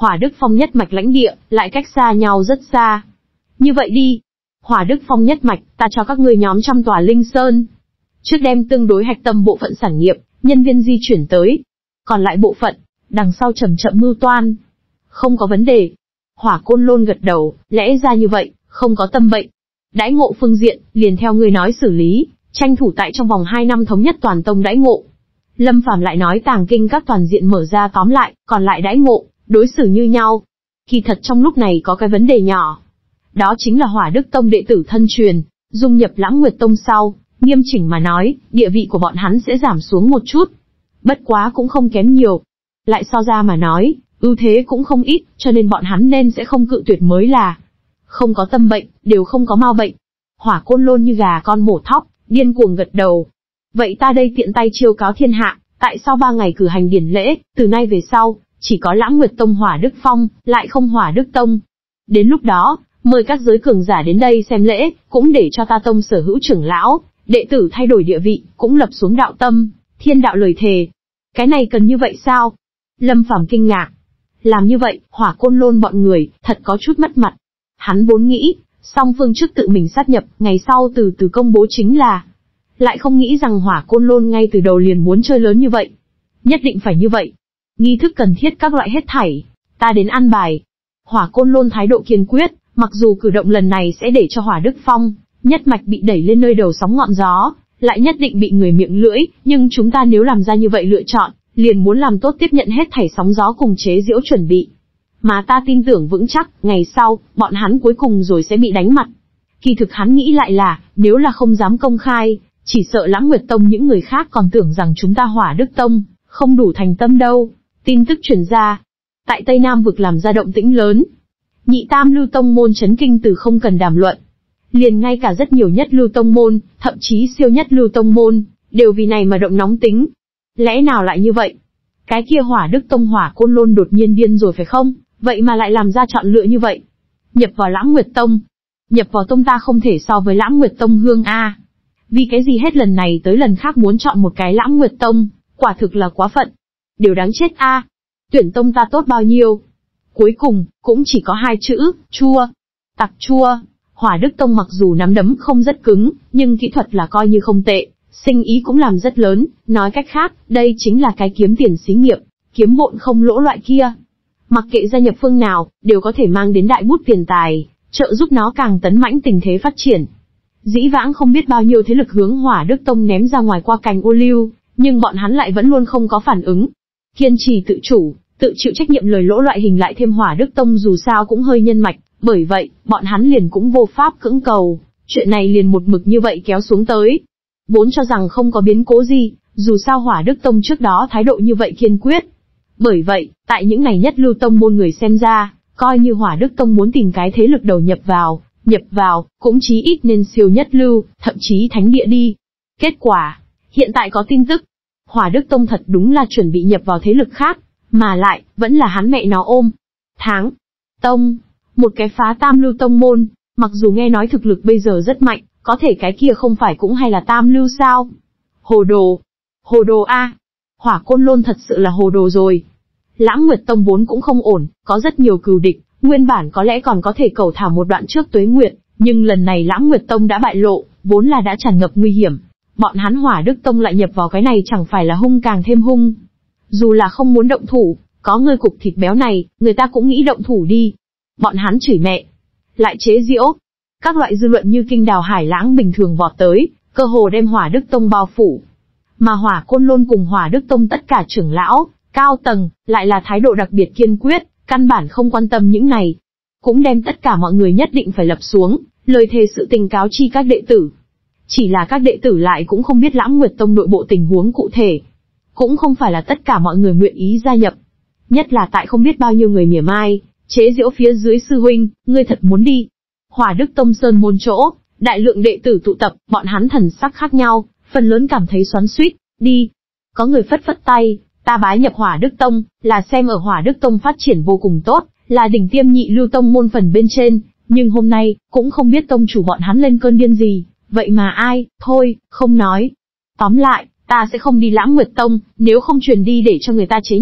Hỏa Đức Phong nhất mạch lãnh địa, lại cách xa nhau rất xa. Như vậy đi. Hỏa Đức Phong nhất mạch, ta cho các ngươi nhóm 100 tòa linh sơn. Trước đem tương đối hạch tâm bộ phận sản nghiệp, nhân viên di chuyển tới. Còn lại bộ phận, đằng sau chậm chậm mưu toan. Không có vấn đề. Hỏa Côn Lôn gật đầu, lẽ ra như vậy, không có tâm bệnh. Đãi ngộ phương diện, liền theo ngươi nói xử lý, tranh thủ tại trong vòng 2 năm thống nhất toàn tông đãi ngộ. Lâm Phàm lại nói tàng kinh các toàn diện mở ra tóm lại, còn lại đãi ngộ, đối xử như nhau. Kỳ thật trong lúc này có cái vấn đề nhỏ. Đó chính là Hỏa Đức Tông đệ tử thân truyền, dung nhập Lãng Nguyệt Tông sau, nghiêm chỉnh mà nói, địa vị của bọn hắn sẽ giảm xuống một chút. Bất quá cũng không kém nhiều. Lại so ra mà nói, ưu thế cũng không ít, cho nên bọn hắn nên sẽ không cự tuyệt mới là. Không có tâm bệnh, đều không có mau bệnh. Hỏa Côn Lôn như gà con mổ thóc, điên cuồng gật đầu. Vậy ta đây tiện tay chiêu cáo thiên hạ, tại sau 3 ngày cử hành điển lễ, từ nay về sau, chỉ có Lãng Nguyệt Tông Hỏa Đức Phong, lại không Hỏa Đức Tông. Đến lúc đó, mời các giới cường giả đến đây xem lễ, cũng để cho ta tông sở hữu trưởng lão, đệ tử thay đổi địa vị, cũng lập xuống đạo tâm, thiên đạo lời thề. Cái này cần như vậy sao? Lâm Phàm kinh ngạc. Làm như vậy, Hỏa Côn Lôn bọn người, thật có chút mất mặt. Hắn vốn nghĩ, song phương trước tự mình sát nhập, ngày sau từ từ công bố chính là. Lại không nghĩ rằng Hỏa Côn Lôn ngay từ đầu liền muốn chơi lớn như vậy. Nhất định phải như vậy. Nghi thức cần thiết các loại hết thảy, ta đến an bài. Hỏa Côn Lôn thái độ kiên quyết, mặc dù cử động lần này sẽ để cho Hỏa Đức Phong, nhất mạch bị đẩy lên nơi đầu sóng ngọn gió, lại nhất định bị người miệng lưỡi, nhưng chúng ta nếu làm ra như vậy lựa chọn, liền muốn làm tốt tiếp nhận hết thảy sóng gió cùng chế giễu chuẩn bị. Mà ta tin tưởng vững chắc, ngày sau, bọn hắn cuối cùng rồi sẽ bị đánh mặt. Kỳ thực hắn nghĩ lại là, nếu là không dám công khai, chỉ sợ Lãng Nguyệt Tông những người khác còn tưởng rằng chúng ta Hỏa Đức Tông, không đủ thành tâm đâu. Tin tức truyền ra, tại Tây Nam vực làm ra động tĩnh lớn. Nhị tam lưu tông môn chấn kinh từ không cần đàm luận. Liền ngay cả rất nhiều nhất lưu tông môn, thậm chí siêu nhất lưu tông môn, đều vì này mà động nóng tính. Lẽ nào lại như vậy? Cái kia Hỏa Đức Tông Hỏa Côn Lôn đột nhiên điên rồi phải không? Vậy mà lại làm ra chọn lựa như vậy. Nhập vào Lãng Nguyệt Tông. Nhập vào tông ta không thể so với Lãng Nguyệt Tông hương a. Vì cái gì hết lần này tới lần khác muốn chọn một cái Lãng Nguyệt Tông, quả thực là quá phận. Điều đáng chết a. Tuyển tông ta tốt bao nhiêu? Cuối cùng, cũng chỉ có 2 chữ, chua. Tặc chua. Hỏa Đức Tông mặc dù nắm đấm không rất cứng, nhưng kỹ thuật là coi như không tệ, sinh ý cũng làm rất lớn, nói cách khác, đây chính là cái kiếm tiền xí nghiệp, kiếm bộn không lỗ loại kia. Mặc kệ gia nhập phương nào, đều có thể mang đến đại bút tiền tài, trợ giúp nó càng tấn mãnh tình thế phát triển. Dĩ vãng không biết bao nhiêu thế lực hướng Hỏa Đức Tông ném ra ngoài qua cành ô liu, nhưng bọn hắn lại vẫn luôn không có phản ứng. Kiên trì tự chủ, tự chịu trách nhiệm lời lỗ loại hình lại thêm Hỏa Đức Tông dù sao cũng hơi nhân mạch, bởi vậy, bọn hắn liền cũng vô pháp cưỡng cầu, chuyện này liền một mực như vậy kéo xuống tới. Vốn cho rằng không có biến cố gì, dù sao Hỏa Đức Tông trước đó thái độ như vậy kiên quyết. Bởi vậy, tại những này nhất lưu tông môn người xem ra, coi như Hỏa Đức Tông muốn tìm cái thế lực đầu nhập vào, cũng chí ít nên siêu nhất lưu, thậm chí thánh địa đi. Kết quả, hiện tại có tin tức, Hỏa Đức Tông thật đúng là chuẩn bị nhập vào thế lực khác, mà lại, vẫn là hắn mẹ nó ôm. Tông, một cái phá tam lưu tông môn, mặc dù nghe nói thực lực bây giờ rất mạnh, có thể cái kia không phải cũng hay là tam lưu sao? Hồ đồ a. Hỏa Côn Lôn thật sự là hồ đồ rồi. Lãng Nguyệt Tông vốn cũng không ổn, có rất nhiều cừu địch, nguyên bản có lẽ còn có thể cầu thả một đoạn trước Tuế Nguyệt, nhưng lần này Lãng Nguyệt Tông đã bại lộ, vốn là đã tràn ngập nguy hiểm. Bọn hắn Hỏa Đức Tông lại nhập vào cái này chẳng phải là hung càng thêm hung. Dù là không muốn động thủ, có người cục thịt béo này, người ta cũng nghĩ động thủ đi. Bọn hắn chửi mẹ, lại chế giễu. Các loại dư luận như kinh đào hải lãng bình thường vọt tới, cơ hồ đem Hỏa Đức Tông bao phủ. Mà Hỏa Côn Lôn cùng Hỏa Đức Tông tất cả trưởng lão, cao tầng, lại là thái độ đặc biệt kiên quyết, căn bản không quan tâm những này. Cũng đem tất cả mọi người nhất định phải lập xuống, lời thề sự tình cáo chi các đệ tử. Chỉ là các đệ tử lại cũng không biết Lãng Nguyệt Tông nội bộ tình huống cụ thể. Cũng không phải là tất cả mọi người nguyện ý gia nhập. Nhất là tại không biết bao nhiêu người mỉa mai, chế giễu phía dưới sư huynh, ngươi thật muốn đi. Hỏa Đức Tông sơn môn chỗ, đại lượng đệ tử tụ tập, bọn hắn thần sắc khác nhau, phần lớn cảm thấy xoắn xuýt, đi. Có người phất phất tay, ta bái nhập Hỏa Đức Tông, là xem ở Hỏa Đức Tông phát triển vô cùng tốt, là đỉnh tiêm nhị lưu tông môn phần bên trên, nhưng hôm nay, cũng không biết tông chủ bọn hắn lên cơn điên gì, vậy mà ai, thôi, không nói. Tóm lại, ta sẽ không đi Lãng Nguyệt Tông, nếu không truyền đi để cho người ta chế nhạo,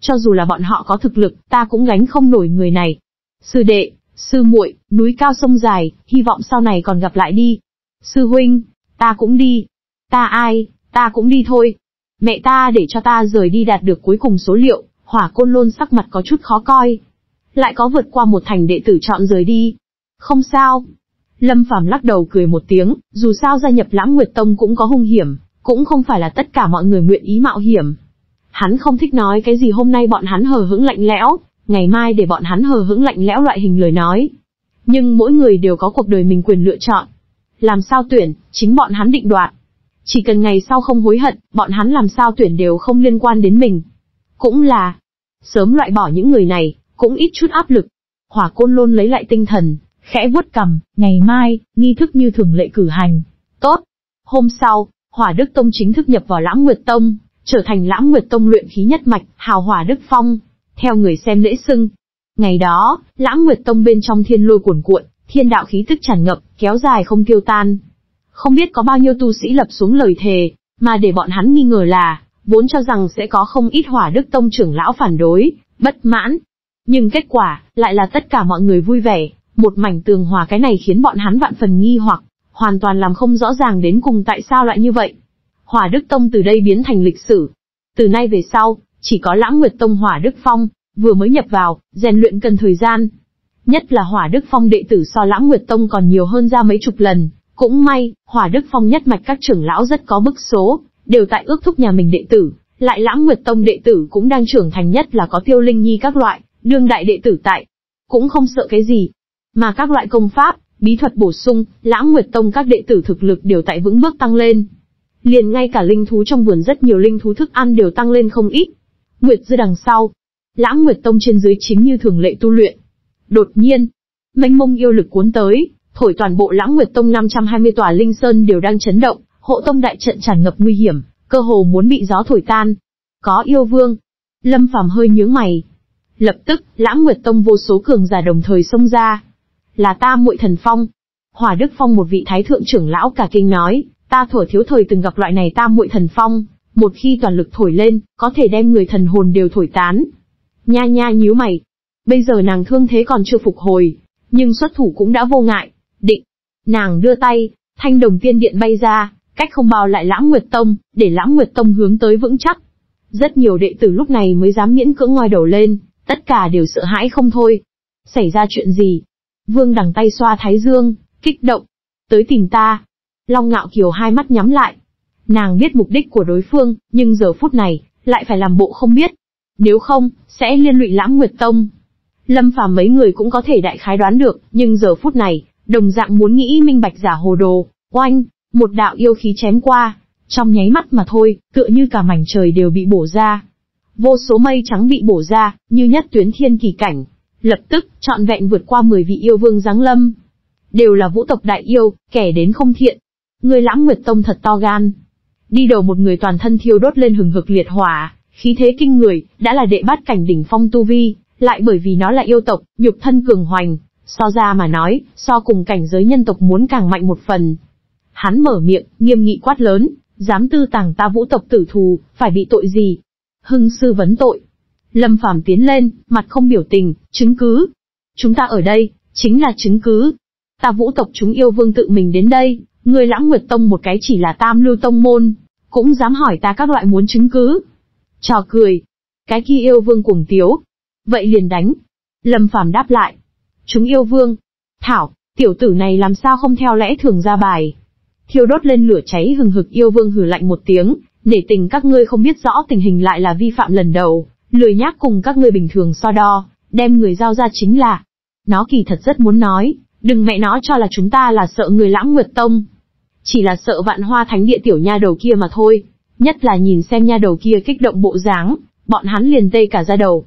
cho dù là bọn họ có thực lực, ta cũng gánh không nổi người này. Sư đệ, sư muội, núi cao sông dài, hy vọng sau này còn gặp lại đi. Sư huynh, ta cũng đi. Ta ai, ta cũng đi thôi. Mẹ ta để cho ta rời đi đạt được cuối cùng số liệu. Hỏa Côn Lôn sắc mặt có chút khó coi. Lại có vượt qua một thành đệ tử chọn rời đi. Không sao. Lâm Phàm lắc đầu cười một tiếng, dù sao gia nhập Lãng Nguyệt Tông cũng có hung hiểm, cũng không phải là tất cả mọi người nguyện ý mạo hiểm. Hắn không thích nói cái gì hôm nay bọn hắn hờ hững lạnh lẽo, ngày mai để bọn hắn hờ hững lạnh lẽo loại hình lời nói. Nhưng mỗi người đều có cuộc đời mình quyền lựa chọn. Làm sao tuyển, chính bọn hắn định đoạt. Chỉ cần ngày sau không hối hận, bọn hắn làm sao tuyển đều không liên quan đến mình. Cũng là, sớm loại bỏ những người này, cũng ít chút áp lực. Hỏa Côn Lôn lấy lại tinh thần, khẽ vuốt cằm, ngày mai, nghi thức như thường lệ cử hành. Tốt. Hôm sau, Hỏa Đức Tông chính thức nhập vào Lãng Nguyệt Tông, trở thành Lãng Nguyệt Tông luyện khí nhất mạch, hào hỏa Đức Phong. Theo người xem lễ xưng. Ngày đó, Lãng Nguyệt Tông bên trong thiên lôi cuồn cuộn, thiên đạo khí tức tràn ngập, kéo dài không tiêu tan. Không biết có bao nhiêu tu sĩ lập xuống lời thề, mà để bọn hắn nghi ngờ là, vốn cho rằng sẽ có không ít Hỏa Đức Tông trưởng lão phản đối, bất mãn. Nhưng kết quả, lại là tất cả mọi người vui vẻ, một mảnh tường hòa, cái này khiến bọn hắn vạn phần nghi hoặc, hoàn toàn làm không rõ ràng đến cùng tại sao lại như vậy. Hỏa Đức Tông từ đây biến thành lịch sử. Từ nay về sau, chỉ có Lãng Nguyệt Tông Hỏa Đức Phong, vừa mới nhập vào, rèn luyện cần thời gian. Nhất là Hỏa Đức Phong đệ tử so Lãng Nguyệt Tông còn nhiều hơn ra mấy chục lần. Cũng may, Hỏa Đức Phong nhất mạch các trưởng lão rất có bức số, đều tại ước thúc nhà mình đệ tử. Lại Lãng Nguyệt Tông đệ tử cũng đang trưởng thành, nhất là có Tiêu Linh Nhi các loại, đương đại đệ tử tại. Cũng không sợ cái gì. Mà các loại công pháp, bí thuật bổ sung, Lãng Nguyệt Tông các đệ tử thực lực đều tại vững bước tăng lên. Liền ngay cả linh thú trong vườn rất nhiều linh thú thức ăn đều tăng lên không ít. Nguyệt Dư đằng sau, Lãng Nguyệt Tông trên dưới chính như thường lệ tu luyện. Đột nhiên, mênh mông yêu lực cuốn tới, thổi toàn bộ Lãng Nguyệt Tông 520 tòa linh sơn đều đang chấn động, hộ tông đại trận tràn ngập nguy hiểm, cơ hồ muốn bị gió thổi tan. Có yêu vương. Lâm Phàm hơi nhướng mày. Lập tức, Lãng Nguyệt Tông vô số cường giả đồng thời xông ra. Là Tam Muội Thần Phong. Hỏa Đức Phong một vị thái thượng trưởng lão cả kinh nói, ta thuở thiếu thời từng gặp loại này Tam Muội Thần Phong, một khi toàn lực thổi lên, có thể đem người thần hồn đều thổi tán. Nha nha nhíu mày. Bây giờ nàng thương thế còn chưa phục hồi, nhưng xuất thủ cũng đã vô ngại. Định. Nàng đưa tay, thanh đồng tiên điện bay ra, cách không bao lại Lãng Nguyệt Tông, để Lãng Nguyệt Tông hướng tới vững chắc. Rất nhiều đệ tử lúc này mới dám miễn cưỡng ngoi đầu lên, tất cả đều sợ hãi không thôi. Xảy ra chuyện gì? Vương Đằng tay xoa thái dương, kích động. Tới tìm ta. Long Ngạo Kiều hai mắt nhắm lại. Nàng biết mục đích của đối phương, nhưng giờ phút này, lại phải làm bộ không biết. Nếu không, sẽ liên lụy Lãng Nguyệt Tông. Lâm Phàm mấy người cũng có thể đại khái đoán được, nhưng giờ phút này, đồng dạng muốn nghĩ minh bạch giả hồ đồ. Oanh, một đạo yêu khí chém qua. Trong nháy mắt mà thôi, tựa như cả mảnh trời đều bị bổ ra. Vô số mây trắng bị bổ ra, như nhất tuyến thiên kỳ cảnh. Lập tức, trọn vẹn vượt qua 10 vị yêu vương giáng lâm. Đều là vũ tộc đại yêu, kẻ đến không thiện. Người Lãng Nguyệt Tông thật to gan. Đi đầu một người toàn thân thiêu đốt lên hừng hực liệt hỏa, khí thế kinh người, đã là đệ bát cảnh đỉnh phong tu vi, lại bởi vì nó là yêu tộc, nhục thân cường hoành, so ra mà nói, so cùng cảnh giới nhân tộc muốn càng mạnh một phần. Hắn mở miệng, nghiêm nghị quát lớn, dám tư tàng ta vũ tộc tử thù, phải bị tội gì? Hưng sư vấn tội. Lâm Phàm tiến lên, mặt không biểu tình, chứng cứ. Chúng ta ở đây, chính là chứng cứ. Ta vũ tộc chúng yêu vương tự mình đến đây, người Lãng Nguyệt Tông một cái chỉ là tam lưu tông môn, cũng dám hỏi ta các loại muốn chứng cứ. Trò cười. Cái kia yêu vương cuồng tiếu. Vậy liền đánh. Lâm Phàm đáp lại. Chúng yêu vương. Thảo, tiểu tử này làm sao không theo lẽ thường ra bài. Thiêu đốt lên lửa cháy hừng hực yêu vương hừ lạnh một tiếng, nể tình các ngươi không biết rõ tình hình lại là vi phạm lần đầu, lười nhác cùng các ngươi bình thường so đo, đem người giao ra chính là. Nó kỳ thật rất muốn nói, đừng mẹ nó cho là chúng ta là sợ người Lãng Nguyệt Tông. Chỉ là sợ Vạn Hoa Thánh Địa tiểu nha đầu kia mà thôi, nhất là nhìn xem nha đầu kia kích động bộ dáng, bọn hắn liền tê cả da đầu.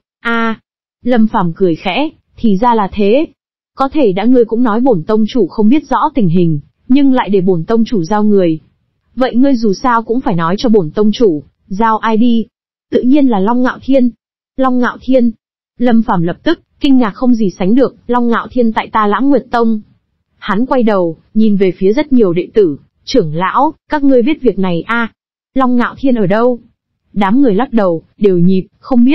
Lâm Phàm cười khẽ, thì ra là thế. Có thể đã ngươi cũng nói bổn tông chủ không biết rõ tình hình, nhưng lại để bổn tông chủ giao người. Vậy ngươi dù sao cũng phải nói cho bổn tông chủ, giao ai đi? Tự nhiên là Long Ngạo Thiên. Long Ngạo Thiên. Lâm Phàm lập tức, kinh ngạc không gì sánh được, Long Ngạo Thiên tại ta Lãng Nguyệt Tông. Hắn quay đầu, nhìn về phía rất nhiều đệ tử, trưởng lão, các ngươi biết việc này Long Ngạo Thiên ở đâu? Đám người lắc đầu, đều nhịp, không biết.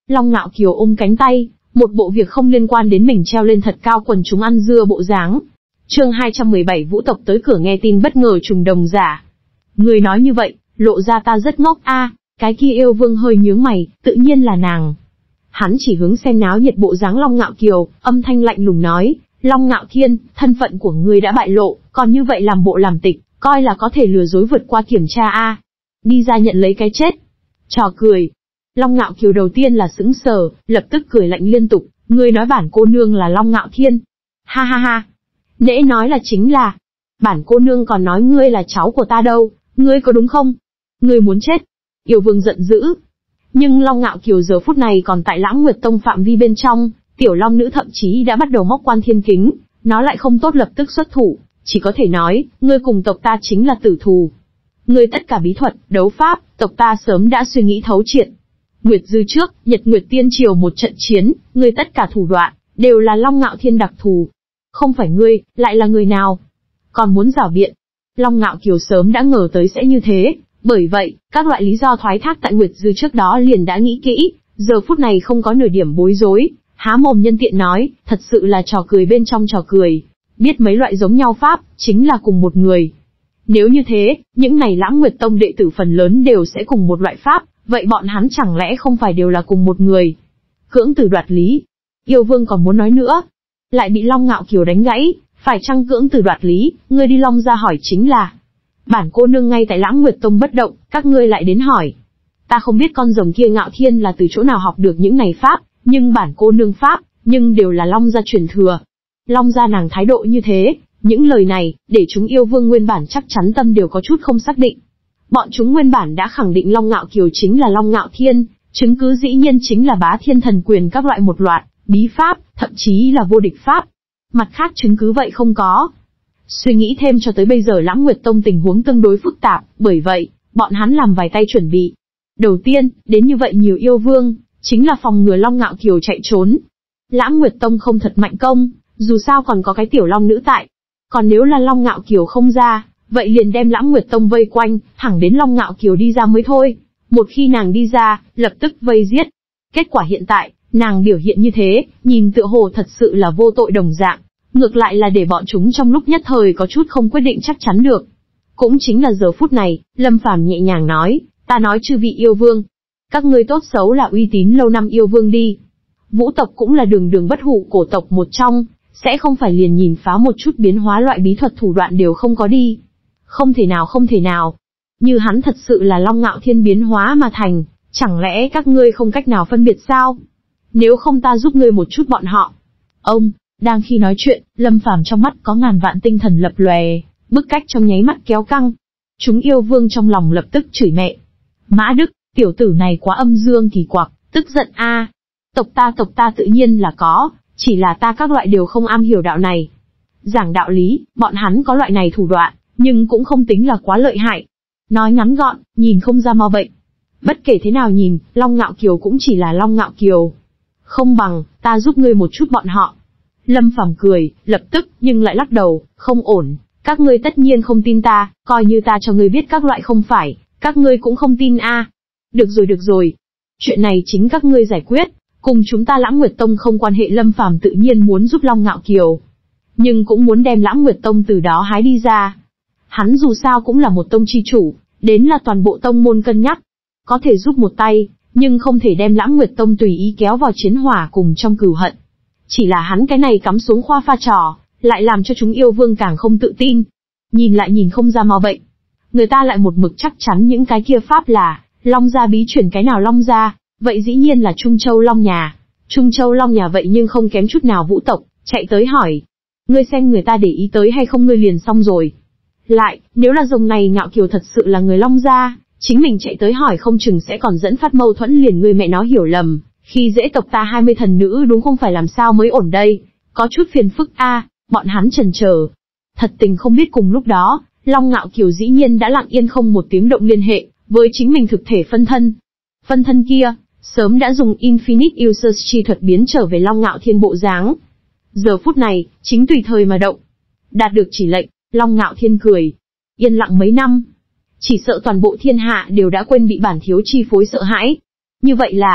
Long Ngạo Kiều ôm cánh tay, một bộ việc không liên quan đến mình treo lên thật cao quần chúng ăn dưa bộ dáng. Chương 217 Vũ tộc tới cửa nghe tin bất ngờ trùng đồng giả. Người nói như vậy, lộ ra ta rất ngốc a. Cái kia yêu vương hơi nhướng mày, tự nhiên là nàng. Hắn chỉ hướng xem náo nhiệt bộ dáng Long Ngạo Kiều, âm thanh lạnh lùng nói, Long Ngạo Thiên, thân phận của ngươi đã bại lộ, còn như vậy làm bộ làm tịch, coi là có thể lừa dối vượt qua kiểm tra a. Đi ra nhận lấy cái chết. Trò cười. Long Ngạo Kiều đầu tiên là sững sờ, lập tức cười lạnh liên tục, ngươi nói bản cô nương là Long Ngạo Thiên. Ha ha ha. Nễ nói là chính là. Bản cô nương còn nói ngươi là cháu của ta đâu, ngươi có đúng không? Ngươi muốn chết. Yêu vương giận dữ. Nhưng Long Ngạo Kiều giờ phút này còn tại Lãng Nguyệt Tông phạm vi bên trong, tiểu long nữ thậm chí đã bắt đầu móc quan thiên kính, nó lại không tốt lập tức xuất thủ, chỉ có thể nói, ngươi cùng tộc ta chính là tử thù. Ngươi tất cả bí thuật, đấu pháp, tộc ta sớm đã suy nghĩ thấu triệt. Nguyệt dư trước, Nhật Nguyệt Tiên Triều một trận chiến, ngươi tất cả thủ đoạn, đều là Long Ngạo Thiên đặc thù. Không phải ngươi, lại là người nào? Còn muốn giảo biện. Long Ngạo Kiều sớm đã ngờ tới sẽ như thế, bởi vậy, các loại lý do thoái thác tại Nguyệt dư trước đó liền đã nghĩ kỹ, giờ phút này không có nửa điểm bối rối, há mồm nhân tiện nói, thật sự là trò cười bên trong trò cười. Biết mấy loại giống nhau pháp, chính là cùng một người. Nếu như thế, những này Lãng Nguyệt Tông đệ tử phần lớn đều sẽ cùng một loại pháp, vậy bọn hắn chẳng lẽ không phải đều là cùng một người? Cưỡng tử đoạt lý. Yêu vương còn muốn nói nữa, lại bị Long Ngạo Kiều đánh gãy, phải chăng cưỡng tử đoạt lý, ngươi đi Long ra hỏi chính là. Bản cô nương ngay tại Lãng Nguyệt Tông bất động, các ngươi lại đến hỏi. Ta không biết con rồng kia Ngạo Thiên là từ chỗ nào học được những này pháp, nhưng bản cô nương pháp, nhưng đều là Long gia truyền thừa. Long gia nàng thái độ như thế, những lời này, để chúng yêu vương nguyên bản chắc chắn tâm đều có chút không xác định. Bọn chúng nguyên bản đã khẳng định Long Ngạo Kiều chính là Long Ngạo Thiên, chứng cứ dĩ nhiên chính là bá thiên thần quyền các loại một loạt, bí pháp, thậm chí là vô địch pháp. Mặt khác chứng cứ vậy không có. Suy nghĩ thêm cho tới bây giờ Lãng Nguyệt Tông tình huống tương đối phức tạp, bởi vậy, bọn hắn làm vài tay chuẩn bị. Đầu tiên, đến như vậy nhiều yêu vương, chính là phòng ngừa Long Ngạo Kiều chạy trốn. Lãng Nguyệt Tông không thật mạnh công, dù sao còn có cái tiểu long nữ tại. Còn nếu là Long Ngạo Kiều không ra, vậy liền đem Lãng Nguyệt Tông vây quanh, thẳng đến Long Ngạo Kiều đi ra mới thôi. Một khi nàng đi ra, lập tức vây giết. Kết quả hiện tại, nàng biểu hiện như thế, nhìn tựa hồ thật sự là vô tội đồng dạng. Ngược lại là để bọn chúng trong lúc nhất thời có chút không quyết định chắc chắn được. Cũng chính là giờ phút này, Lâm Phàm nhẹ nhàng nói, ta nói chư vị yêu vương. Các ngươi tốt xấu là uy tín lâu năm yêu vương đi. Vũ tộc cũng là đường đường bất hủ cổ tộc một trong, sẽ không phải liền nhìn phá một chút biến hóa loại bí thuật thủ đoạn đều không có đi. Không thể nào không thể nào. Như hắn thật sự là Long Ngạo Thiên biến hóa mà thành, chẳng lẽ các ngươi không cách nào phân biệt sao? Nếu không ta giúp ngươi một chút bọn họ. Ông, đang khi nói chuyện, Lâm Phàm trong mắt có ngàn vạn tinh thần lập lòe, bức cách trong nháy mắt kéo căng. Chúng yêu vương trong lòng lập tức chửi mẹ. Mã Đức, tiểu tử này quá âm dương kỳ quặc, tức giận a. Tộc ta tự nhiên là có, chỉ là ta các loại đều không am hiểu đạo này. Giảng đạo lý, bọn hắn có loại này thủ đoạn, nhưng cũng không tính là quá lợi hại. Nói ngắn gọn, nhìn không ra ma bệnh. Bất kể thế nào nhìn, Long Ngạo Kiều cũng chỉ là Long Ngạo Kiều. Không bằng, ta giúp ngươi một chút bọn họ. Lâm Phàm cười, lập tức, nhưng lại lắc đầu, không ổn. Các ngươi tất nhiên không tin ta, coi như ta cho ngươi biết các loại không phải, các ngươi cũng không tin a. Được rồi. Chuyện này chính các ngươi giải quyết, cùng chúng ta Lãng Nguyệt Tông không quan hệ. Lâm Phàm tự nhiên muốn giúp Long Ngạo Kiều, nhưng cũng muốn đem Lãng Nguyệt Tông từ đó hái đi ra. Hắn dù sao cũng là một tông chi chủ, đến là toàn bộ tông môn cân nhắc. Có thể giúp một tay, nhưng không thể đem Lãng Nguyệt Tông tùy ý kéo vào chiến hỏa cùng trong cừu hận. Chỉ là hắn cái này cắm xuống khoa pha trò, lại làm cho chúng yêu vương càng không tự tin. Nhìn lại nhìn không ra mau bệnh. Người ta lại một mực chắc chắn những cái kia pháp là Long gia bí truyền, cái nào Long gia, vậy dĩ nhiên là Trung Châu Long nhà. Trung Châu Long nhà vậy nhưng không kém chút nào Vũ tộc, chạy tới hỏi. Ngươi xem người ta để ý tới hay không, ngươi liền xong rồi. Lại, nếu là rồng này Ngạo Kiều thật sự là người Long gia, chính mình chạy tới hỏi không chừng sẽ còn dẫn phát mâu thuẫn, liền người mẹ nó hiểu lầm. Khi dễ tộc ta 20 thần nữ đúng không phải làm sao mới ổn đây, có chút phiền phức a. Bọn hắn chần chờ. Thật tình không biết cùng lúc đó, Long Ngạo Kiều dĩ nhiên đã lặng yên không một tiếng động liên hệ với chính mình thực thể phân thân. Phân thân kia, sớm đã dùng Infinite Users chi thuật biến trở về Long Ngạo Thiên bộ dáng. Giờ phút này, chính tùy thời mà động. Đạt được chỉ lệnh, Long Ngạo Thiên cười. Yên lặng mấy năm, chỉ sợ toàn bộ thiên hạ đều đã quên bị bản thiếu chi phối sợ hãi. Như vậy là,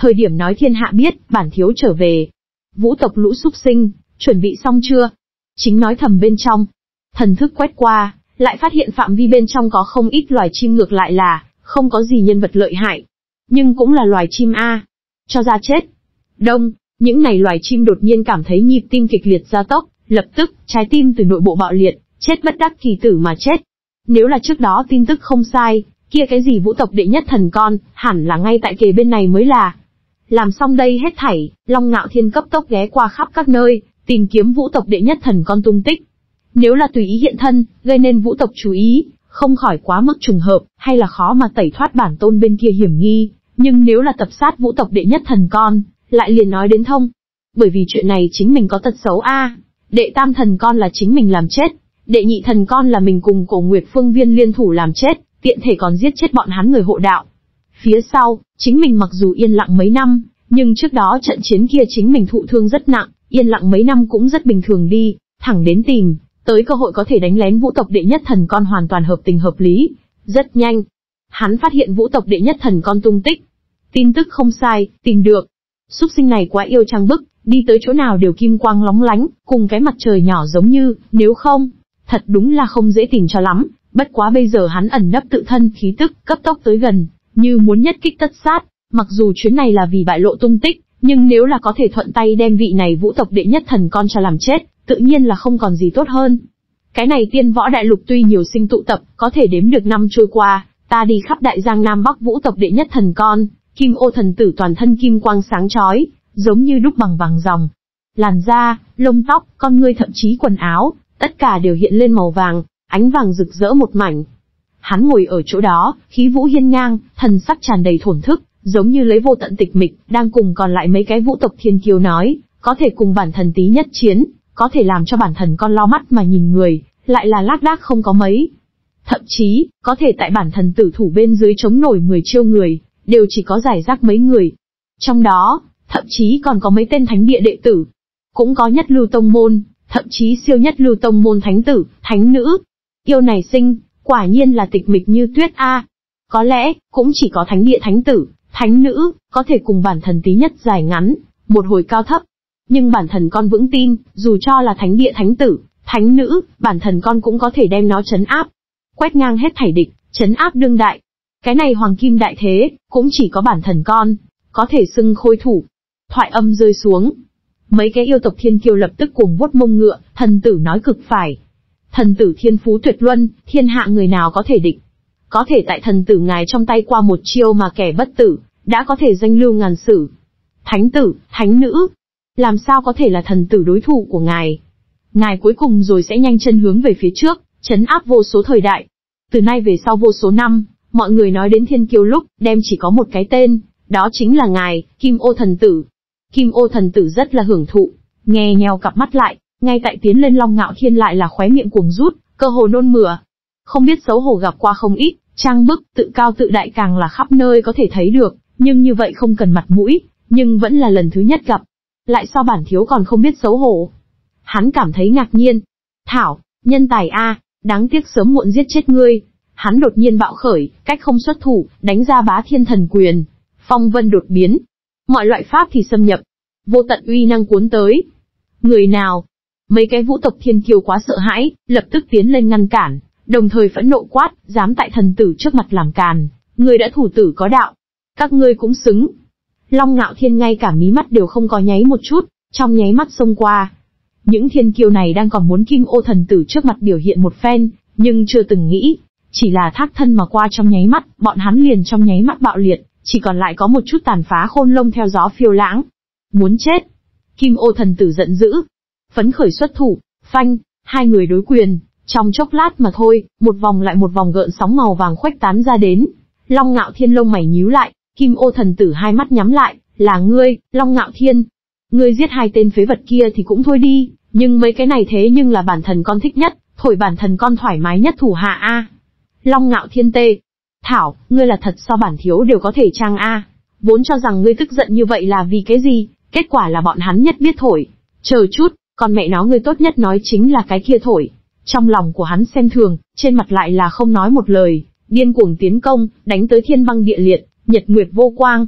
Thời điểm nói thiên hạ biết, bản thiếu trở về. Vũ tộc lũ súc sinh, chuẩn bị xong chưa? Chính nói thầm bên trong. Thần thức quét qua, lại phát hiện phạm vi bên trong có không ít loài chim, ngược lại là không có gì nhân vật lợi hại. Nhưng cũng là loài chim a. Cho ra chết. Đông, những này loài chim đột nhiên cảm thấy nhịp tim kịch liệt gia tốc, lập tức, trái tim từ nội bộ bạo liệt, chết bất đắc kỳ tử mà chết. Nếu là trước đó tin tức không sai, kia cái gì vũ tộc đệ nhất thần con, hẳn là ngay tại kề bên này mới là. Làm xong đây hết thảy, Long Ngạo Thiên cấp tốc ghé qua khắp các nơi, tìm kiếm vũ tộc đệ nhất thần con tung tích. Nếu là tùy ý hiện thân, gây nên vũ tộc chú ý, không khỏi quá mức trùng hợp, hay là khó mà tẩy thoát bản tôn bên kia hiểm nghi, nhưng nếu là tập sát vũ tộc đệ nhất thần con, lại liền nói đến thông. Bởi vì chuyện này chính mình có tật xấu a. Đệ tam thần con là chính mình làm chết, đệ nhị thần con là mình cùng Cổ Nguyệt Phương Viên liên thủ làm chết, tiện thể còn giết chết bọn hắn người hộ đạo. Phía sau, chính mình mặc dù yên lặng mấy năm, nhưng trước đó trận chiến kia chính mình thụ thương rất nặng, yên lặng mấy năm cũng rất bình thường đi, thẳng đến tìm tới cơ hội có thể đánh lén vũ tộc đệ nhất thần con hoàn toàn hợp tình hợp lý. Rất nhanh, hắn phát hiện vũ tộc đệ nhất thần con tung tích. Tin tức không sai, tìm được. Súc sinh này quá yêu trang bức, đi tới chỗ nào đều kim quang lóng lánh, cùng cái mặt trời nhỏ giống như, nếu không, thật đúng là không dễ tìm cho lắm. Bất quá bây giờ hắn ẩn nấp tự thân khí tức, cấp tốc tới gần, như muốn nhất kích tất sát. Mặc dù chuyến này là vì bại lộ tung tích, nhưng nếu là có thể thuận tay đem vị này vũ tộc đệ nhất thần con cho làm chết, tự nhiên là không còn gì tốt hơn. Cái này tiên võ đại lục tuy nhiều sinh tụ tập, có thể đếm được năm trôi qua, ta đi khắp đại giang nam bắc vũ tộc đệ nhất thần con, Kim Ô thần tử toàn thân kim quang sáng chói, giống như đúc bằng vàng ròng. Làn da, lông tóc, con ngươi thậm chí quần áo, tất cả đều hiện lên màu vàng, ánh vàng rực rỡ một mảnh. Hắn ngồi ở chỗ đó, khí vũ hiên ngang, thần sắc tràn đầy thổn thức, giống như lấy vô tận tịch mịch, đang cùng còn lại mấy cái vũ tộc thiên kiêu nói, có thể cùng bản thần tí nhất chiến, có thể làm cho bản thần con lau mắt mà nhìn người, lại là lác đác không có mấy. Thậm chí, có thể tại bản thần tử thủ bên dưới chống nổi 10 chiêu người, đều chỉ có giải rác mấy người. Trong đó, thậm chí còn có mấy tên thánh địa đệ tử. Cũng có nhất lưu tông môn, thậm chí siêu nhất lưu tông môn thánh tử, thánh nữ. Yêu này sinh, quả nhiên là tịch mịch như tuyết a. Có lẽ, cũng chỉ có thánh địa thánh tử, thánh nữ, có thể cùng bản thần tí nhất dài ngắn, một hồi cao thấp. Nhưng bản thần con vững tin, dù cho là thánh địa thánh tử, thánh nữ, bản thần con cũng có thể đem nó trấn áp. Quét ngang hết thảy địch, trấn áp đương đại. Cái này hoàng kim đại thế, cũng chỉ có bản thần con, có thể xưng khôi thủ. Thoại âm rơi xuống. Mấy cái yêu tộc thiên kiêu lập tức cuồng vuốt mông ngựa, thần tử nói cực phải. Thần tử thiên phú tuyệt luân, thiên hạ người nào có thể địch. Có thể tại thần tử ngài trong tay qua một chiêu mà kẻ bất tử, đã có thể danh lưu ngàn sử. Thánh tử, thánh nữ, làm sao có thể là thần tử đối thủ của ngài? Ngài cuối cùng rồi sẽ nhanh chân hướng về phía trước, trấn áp vô số thời đại. Từ nay về sau vô số năm, mọi người nói đến thiên kiêu lúc, đem chỉ có một cái tên, đó chính là ngài, Kim Ô thần tử. Kim Ô thần tử rất là hưởng thụ, nghe nheo cặp mắt lại, ngay tại tiến lên Long Ngạo Thiên lại là khóe miệng cuồng rút, cơ hồ nôn mửa. Không biết xấu hổ gặp qua không ít, trang bức, tự cao tự đại càng là khắp nơi có thể thấy được, nhưng như vậy không cần mặt mũi, nhưng vẫn là lần thứ nhất gặp. Lại sao bản thiếu còn không biết xấu hổ? Hắn cảm thấy ngạc nhiên. Thảo, nhân tài a, đáng tiếc sớm muộn giết chết ngươi. Hắn đột nhiên bạo khởi, cách không xuất thủ, đánh ra bá thiên thần quyền. Phong vân đột biến. Mọi loại pháp thì xâm nhập. Vô tận uy năng cuốn tới. Người nào? Mấy cái vũ tộc thiên kiêu quá sợ hãi, lập tức tiến lên ngăn cản, đồng thời phẫn nộ quát, dám tại thần tử trước mặt làm càn. Người đã thủ tử có đạo. Các ngươi cũng xứng. Long Ngạo Thiên ngay cả mí mắt đều không có nháy một chút, trong nháy mắt xông qua. Những thiên kiêu này đang còn muốn Kim Ô thần tử trước mặt biểu hiện một phen, nhưng chưa từng nghĩ, chỉ là thác thân mà qua trong nháy mắt, bọn hắn liền trong nháy mắt bạo liệt, chỉ còn lại có một chút tàn phá khôn lông theo gió phiêu lãng. Muốn chết. Kim Ô thần tử giận dữ, phấn khởi xuất thủ, phanh, hai người đối quyền, trong chốc lát mà thôi, một vòng lại một vòng gợn sóng màu vàng khuếch tán ra đến. Long Ngạo Thiên lông mày nhíu lại, Kim Ô thần tử hai mắt nhắm lại, là ngươi, Long Ngạo Thiên. Ngươi giết hai tên phế vật kia thì cũng thôi đi, nhưng mấy cái này thế nhưng là bản thần con thích nhất, thổi bản thần con thoải mái nhất thủ hạ a. Long Ngạo Thiên tê. Thảo, ngươi là thật sao bản thiếu đều có thể trang a? Vốn cho rằng ngươi tức giận như vậy là vì cái gì, kết quả là bọn hắn nhất biết thổi. Chờ chút, còn mẹ nó ngươi tốt nhất nói chính là cái kia thổi. Trong lòng của hắn xem thường, trên mặt lại là không nói một lời, điên cuồng tiến công, đánh tới thiên băng địa liệt, nhật nguyệt vô quang.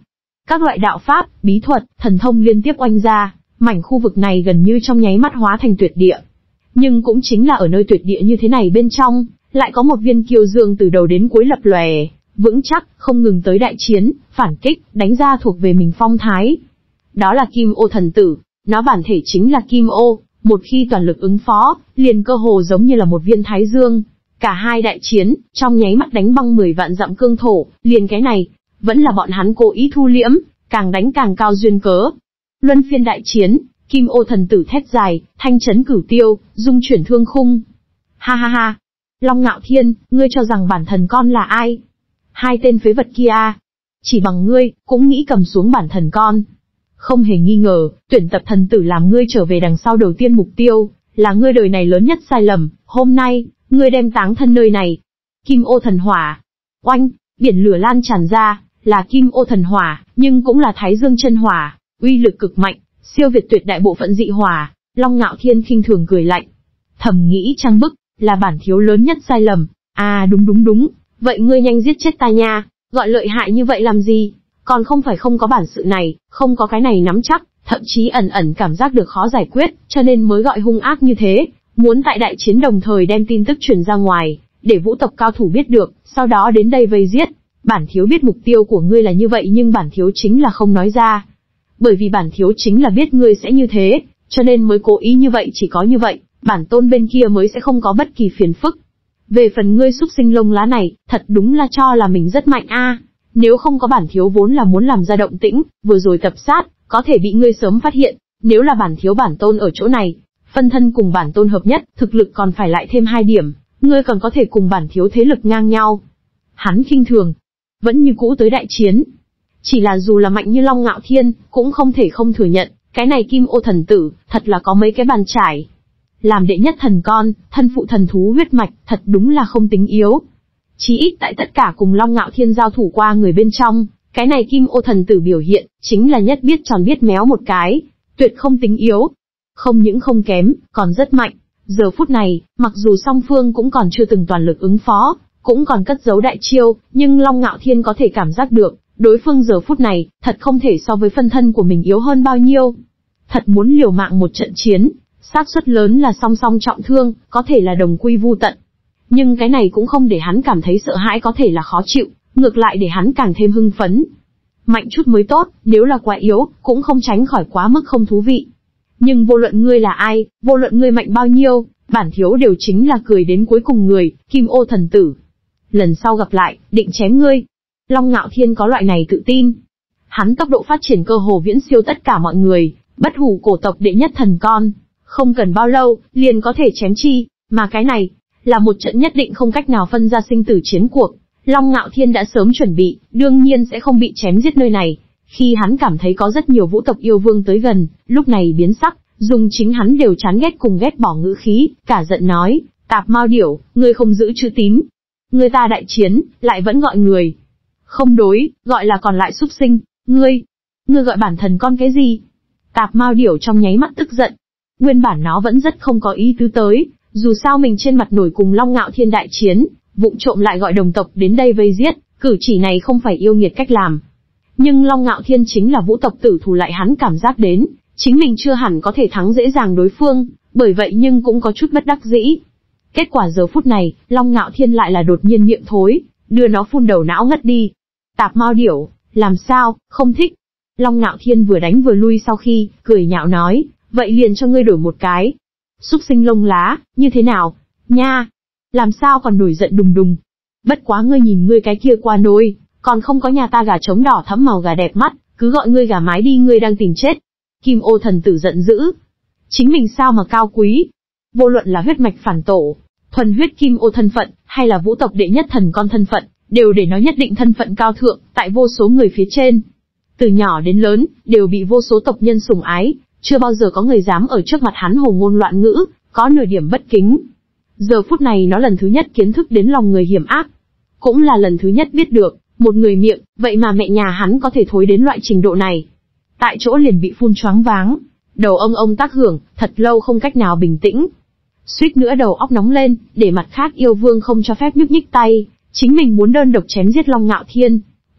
Các loại đạo pháp, bí thuật, thần thông liên tiếp oanh ra, mảnh khu vực này gần như trong nháy mắt hóa thành tuyệt địa. Nhưng cũng chính là ở nơi tuyệt địa như thế này bên trong, lại có một viên kiêu dương từ đầu đến cuối lập lòe, vững chắc, không ngừng tới đại chiến, phản kích, đánh ra thuộc về mình phong thái. Đó là Kim Ô thần tử, nó bản thể chính là Kim Ô, một khi toàn lực ứng phó, liền cơ hồ giống như là một viên thái dương. Cả hai đại chiến, trong nháy mắt đánh băng 10 vạn dặm cương thổ, liền cái này, vẫn là bọn hắn cố ý thu liễm, càng đánh càng cao duyên cớ. Luân phiên đại chiến, Kim Ô thần tử thét dài, thanh chấn cửu tiêu, dung chuyển thương khung. Ha ha ha! Long Ngạo Thiên, ngươi cho rằng bản thần con là ai? Hai tên phế vật kia, chỉ bằng ngươi, cũng nghĩ cầm xuống bản thần con. Không hề nghi ngờ, tuyển tập thần tử làm ngươi trở về đằng sau đầu tiên mục tiêu, là ngươi đời này lớn nhất sai lầm, hôm nay, ngươi đem táng thân nơi này. Kim Ô thần hỏa. Oanh, biển lửa lan tràn ra, là Kim Ô thần hỏa, nhưng cũng là Thái Dương chân hỏa, uy lực cực mạnh, siêu việt tuyệt đại bộ phận dị hỏa. Long Ngạo Thiên khinh thường cười lạnh. Thầm nghĩ trang bức, là bản thiếu lớn nhất sai lầm. À đúng, vậy ngươi nhanh giết chết ta nha, gọi lợi hại như vậy làm gì? Còn không phải không có bản sự này, không có cái này nắm chắc, thậm chí ẩn cảm giác được khó giải quyết, cho nên mới gọi hung ác như thế, muốn tại đại chiến đồng thời đem tin tức truyền ra ngoài, để vũ tộc cao thủ biết được, sau đó đến đây vây giết. Bản thiếu biết mục tiêu của ngươi là như vậy nhưng bản thiếu chính là không nói ra. Bởi vì bản thiếu chính là biết ngươi sẽ như thế, cho nên mới cố ý như vậy, chỉ có như vậy, bản tôn bên kia mới sẽ không có bất kỳ phiền phức. Về phần ngươi xúc sinh lông lá này, thật đúng là cho là mình rất mạnh a. Nếu không có bản thiếu vốn là muốn làm ra động tĩnh, vừa rồi tập sát, có thể bị ngươi sớm phát hiện, nếu là bản thiếu bản tôn ở chỗ này, phân thân cùng bản tôn hợp nhất, thực lực còn phải lại thêm 2 điểm, ngươi còn có thể cùng bản thiếu thế lực ngang nhau. Hắn khinh thường, vẫn như cũ tới đại chiến. Chỉ là dù là mạnh như Long Ngạo Thiên, cũng không thể không thừa nhận, cái này Kim Ô thần tử, thật là có mấy cái bàn trải. Làm đệ nhất thần con, thân phụ thần thú huyết mạch, thật đúng là không tính yếu. Chí ít tại tất cả cùng Long Ngạo Thiên giao thủ qua người bên trong, cái này Kim Ô thần tử biểu hiện, chính là nhất biết tròn biết méo một cái, tuyệt không tính yếu. Không những không kém, còn rất mạnh. Giờ phút này, mặc dù song phương cũng còn chưa từng toàn lực ứng phó, cũng còn cất giấu đại chiêu, nhưng Long Ngạo Thiên có thể cảm giác được, đối phương giờ phút này, thật không thể so với phân thân của mình yếu hơn bao nhiêu. Thật muốn liều mạng một trận chiến, xác suất lớn là song song trọng thương, có thể là đồng quy vu tận. Nhưng cái này cũng không để hắn cảm thấy sợ hãi, có thể là khó chịu, ngược lại để hắn càng thêm hưng phấn. Mạnh chút mới tốt, nếu là quá yếu, cũng không tránh khỏi quá mức không thú vị. Nhưng vô luận ngươi là ai, vô luận ngươi mạnh bao nhiêu, bản thiếu đều chính là cười đến cuối cùng người, Kim Ô thần tử. Lần sau gặp lại, định chém ngươi. Long Ngạo Thiên có loại này tự tin. Hắn tốc độ phát triển cơ hồ viễn siêu tất cả mọi người, bất hủ cổ tộc đệ nhất thần con. Không cần bao lâu, liền có thể chém chi, mà cái này, là một trận nhất định không cách nào phân ra sinh tử chiến cuộc. Long Ngạo Thiên đã sớm chuẩn bị, đương nhiên sẽ không bị chém giết nơi này. Khi hắn cảm thấy có rất nhiều vũ tộc yêu vương tới gần, lúc này biến sắc, dùng chính hắn đều chán ghét cùng ghét bỏ ngữ khí, cả giận nói, tạp mao điểu, ngươi không giữ chữ tín. Người ta đại chiến, lại vẫn gọi người. Không đối, gọi là còn lại súc sinh, ngươi gọi bản thần con cái gì? Tạp mao điểu trong nháy mắt tức giận. Nguyên bản nó vẫn rất không có ý tứ tới, dù sao mình trên mặt nổi cùng Long Ngạo Thiên đại chiến, vụng trộm lại gọi đồng tộc đến đây vây giết, cử chỉ này không phải yêu nghiệt cách làm. Nhưng Long Ngạo Thiên chính là vũ tộc tử thủ, lại hắn cảm giác đến, chính mình chưa hẳn có thể thắng dễ dàng đối phương, bởi vậy nhưng cũng có chút bất đắc dĩ. Kết quả giờ phút này, Long Ngạo Thiên lại là đột nhiên miệng thối, đưa nó phun đầu não ngất đi. Tạp mao điểu, làm sao, không thích? Long Ngạo Thiên vừa đánh vừa lui, sau khi, cười nhạo nói, vậy liền cho ngươi đổi một cái. Xúc sinh lông lá, như thế nào? Nha! Làm sao còn nổi giận đùng đùng? Bất quá ngươi nhìn ngươi cái kia qua nôi, còn không có nhà ta gà trống đỏ thẫm màu gà đẹp mắt, cứ gọi ngươi gà mái đi, ngươi đang tìm chết. Kim Ô thần tử giận dữ. Chính mình sao mà cao quý? Vô luận là huyết mạch phản tổ, thuần huyết Kim Ô thân phận, hay là vũ tộc đệ nhất thần con thân phận, đều để nó nhất định thân phận cao thượng, tại vô số người phía trên. Từ nhỏ đến lớn, đều bị vô số tộc nhân sủng ái, chưa bao giờ có người dám ở trước mặt hắn hồ ngôn loạn ngữ, có nửa điểm bất kính. Giờ phút này nó lần thứ nhất kiến thức đến lòng người hiểm ác. Cũng là lần thứ nhất biết được, một người miệng, vậy mà mẹ nhà hắn có thể thối đến loại trình độ này. Tại chỗ liền bị phun choáng váng, đầu ông tác hưởng, thật lâu không cách nào bình tĩnh. Suýt nữa đầu óc nóng lên, để mặt khác yêu vương không cho phép nhúc nhích tay, chính mình muốn đơn độc chém giết Long Ngạo Thiên.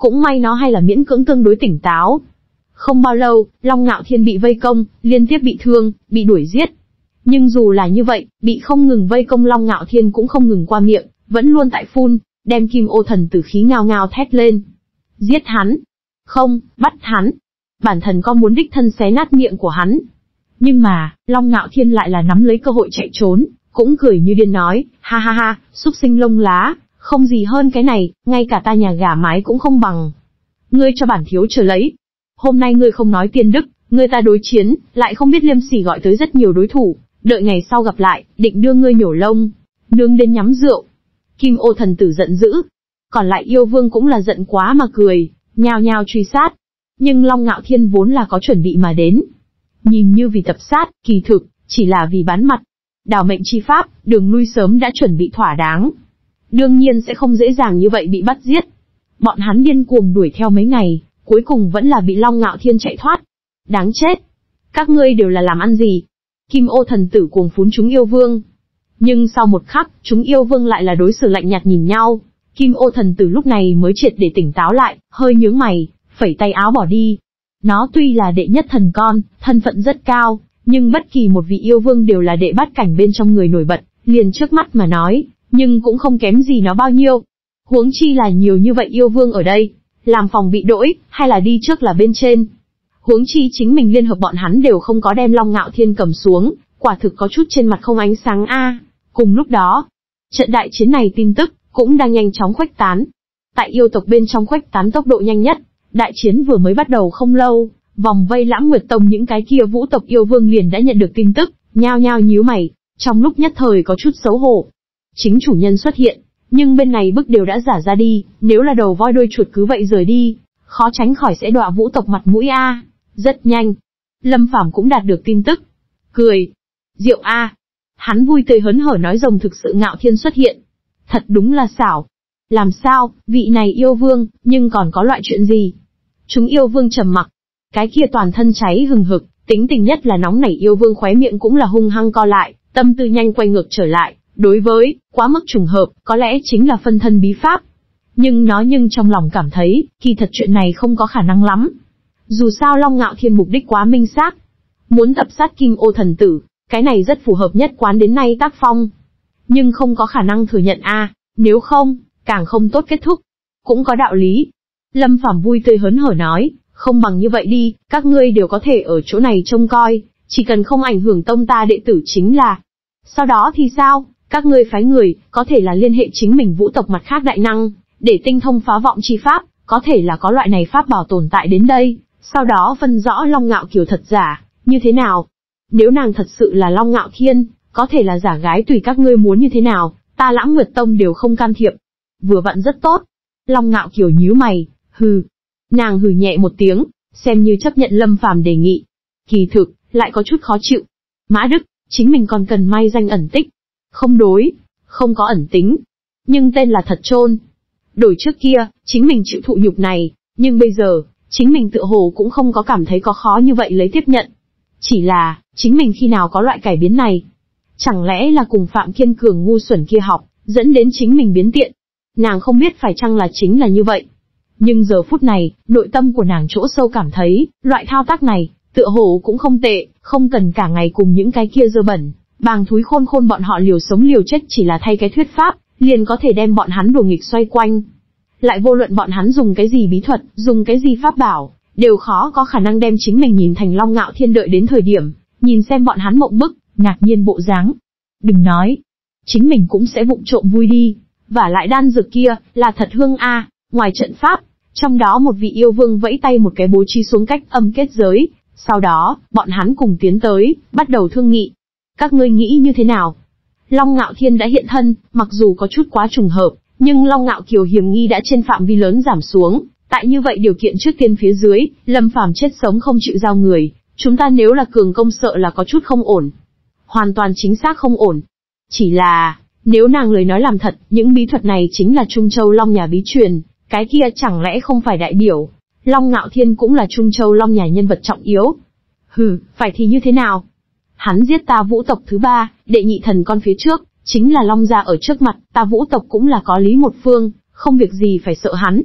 cũng may nó hay là miễn cưỡng tương đối tỉnh táo. Không bao lâu, Long Ngạo Thiên bị vây công, liên tiếp bị thương, bị đuổi giết. Nhưng dù là như vậy, bị không ngừng vây công Long Ngạo Thiên cũng không ngừng qua miệng, vẫn luôn tại phun, đem Kim Ô Thần Tử khí ngao ngao thét lên. Giết hắn! Không, bắt hắn! Bản thần con muốn đích thân xé nát miệng của hắn. Nhưng mà, Long Ngạo Thiên lại là nắm lấy cơ hội chạy trốn, cũng cười như điên nói, ha ha ha, súc sinh lông lá, không gì hơn cái này, ngay cả ta nhà gà mái cũng không bằng. Ngươi cho bản thiếu chờ lấy. Hôm nay ngươi không nói tiên đức, ngươi ta đối chiến, lại không biết liêm sỉ gọi tới rất nhiều đối thủ, đợi ngày sau gặp lại, định đưa ngươi nhổ lông, nướng đến nhắm rượu. Kim Ô Thần Tử giận dữ. Còn lại yêu vương cũng là giận quá mà cười, nhao nhao truy sát. Nhưng Long Ngạo Thiên vốn là có chuẩn bị mà đến. Nhìn như vì tập sát, kỳ thực, chỉ là vì bán mặt. Đào mệnh chi pháp, đường lui sớm đã chuẩn bị thỏa đáng. Đương nhiên sẽ không dễ dàng như vậy bị bắt giết. Bọn hắn điên cuồng đuổi theo mấy ngày, cuối cùng vẫn là bị Long Ngạo Thiên chạy thoát. Đáng chết! Các ngươi đều là làm ăn gì? Kim Ô Thần Tử cuồng phún chúng yêu vương. Nhưng sau một khắc, chúng yêu vương lại là đối xử lạnh nhạt nhìn nhau. Kim Ô Thần Tử lúc này mới triệt để tỉnh táo lại, hơi nhướng mày, phẩy tay áo bỏ đi. Nó tuy là đệ nhất thần con, thân phận rất cao, nhưng bất kỳ một vị yêu vương đều là đệ bát cảnh bên trong người nổi bật, liền trước mắt mà nói, nhưng cũng không kém gì nó bao nhiêu. Huống chi là nhiều như vậy yêu vương ở đây, làm phòng bị đỗi, hay là đi trước là bên trên. Huống chi chính mình liên hợp bọn hắn đều không có đem Long Ngạo Thiên cầm xuống, quả thực có chút trên mặt không ánh sáng a. Cùng lúc đó, trận đại chiến này tin tức cũng đang nhanh chóng khuếch tán. Tại yêu tộc bên trong khuếch tán tốc độ nhanh nhất, đại chiến vừa mới bắt đầu không lâu, vòng vây Lãng Nguyệt Tông những cái kia vũ tộc yêu vương liền đã nhận được tin tức, nhao nhao nhíu mày, trong lúc nhất thời có chút xấu hổ. Chính chủ nhân xuất hiện, nhưng bên này bức đều đã giả ra đi, nếu là đầu voi đuôi chuột cứ vậy rời đi, khó tránh khỏi sẽ đọa vũ tộc mặt mũi a. Rất nhanh, Lâm Phàm cũng đạt được tin tức. Cười. Diệu a. Hắn vui tươi hớn hở nói rồng thực sự Ngạo Thiên xuất hiện. Thật đúng là xảo. Làm sao, vị này yêu vương, nhưng còn có loại chuyện gì? Chúng yêu vương trầm mặc. Cái kia toàn thân cháy hừng hực, tính tình nhất là nóng nảy yêu vương khóe miệng cũng là hung hăng co lại, tâm tư nhanh quay ngược trở lại. Đối với, quá mức trùng hợp, có lẽ chính là phân thân bí pháp. Nhưng trong lòng cảm thấy, kỳ thật chuyện này không có khả năng lắm. Dù sao Long Ngạo Thiên mục đích quá minh xác. Muốn tập sát Kim Ô Thần Tử, cái này rất phù hợp nhất quán đến nay tác phong. Nhưng không có khả năng thừa nhận a, nếu không, càng không tốt kết thúc. Cũng có đạo lý. Lâm Phàm vui tươi hớn hở nói, không bằng như vậy đi, các ngươi đều có thể ở chỗ này trông coi, chỉ cần không ảnh hưởng tông ta đệ tử chính là. Sau đó thì sao, các ngươi phái người, có thể là liên hệ chính mình vũ tộc mặt khác đại năng, để tinh thông phá vọng chi pháp, có thể là có loại này pháp bảo tồn tại đến đây, sau đó phân rõ Long Ngạo Kiều thật giả, như thế nào? Nếu nàng thật sự là Long Ngạo Thiên, có thể là giả gái tùy các ngươi muốn như thế nào, ta Lãng Nguyệt Tông đều không can thiệp. Vừa vặn rất tốt. Long Ngạo Kiều nhíu mày, hừ. Nàng hừ nhẹ một tiếng, xem như chấp nhận Lâm Phàm đề nghị. Kỳ thực, lại có chút khó chịu. Mã Đức, chính mình còn cần mai danh ẩn tích. Không đối, không có ẩn tính. Nhưng tên là thật chôn. Đổi trước kia, chính mình chịu thụ nhục này, nhưng bây giờ, chính mình tựa hồ cũng không có cảm thấy có khó như vậy lấy tiếp nhận. Chỉ là, chính mình khi nào có loại cải biến này? Chẳng lẽ là cùng Phạm Kiên Cường ngu xuẩn kia học, dẫn đến chính mình biến tiện? Nàng không biết phải chăng là chính là như vậy. Nhưng giờ phút này, nội tâm của nàng chỗ sâu cảm thấy, loại thao tác này, tựa hồ cũng không tệ, không cần cả ngày cùng những cái kia dơ bẩn, bàng thúi khôn khôn bọn họ liều sống liều chết chỉ là thay cái thuyết pháp, liền có thể đem bọn hắn đùa nghịch xoay quanh. Lại vô luận bọn hắn dùng cái gì bí thuật, dùng cái gì pháp bảo, đều khó có khả năng đem chính mình nhìn thành Long Ngạo Thiên. Đợi đến thời điểm, nhìn xem bọn hắn mộng bức, ngạc nhiên bộ dáng. Đừng nói, chính mình cũng sẽ vụng trộm vui đi, vả lại đan dược kia, là thật hương a. Ngoài trận pháp, trong đó một vị yêu vương vẫy tay một cái bố trí xuống cách âm kết giới, sau đó, bọn hắn cùng tiến tới, bắt đầu thương nghị. Các ngươi nghĩ như thế nào? Long Ngạo Thiên đã hiện thân, mặc dù có chút quá trùng hợp, nhưng Long Ngạo Kiều hiểm nghi đã trên phạm vi lớn giảm xuống. Tại như vậy điều kiện trước tiên phía dưới, Lâm Phàm chết sống không chịu giao người, chúng ta nếu là cường công sợ là có chút không ổn. Hoàn toàn chính xác không ổn. Chỉ là, nếu nàng lời nói làm thật, những bí thuật này chính là Trung Châu Long nhà bí truyền, cái kia chẳng lẽ không phải đại biểu, Long Ngạo Thiên cũng là Trung Châu Long nhà nhân vật trọng yếu. Hừ, phải thì như thế nào? Hắn giết ta vũ tộc thứ ba, đệ nhị thần con phía trước, chính là Long gia ở trước mặt, ta vũ tộc cũng là có lý một phương, không việc gì phải sợ hắn.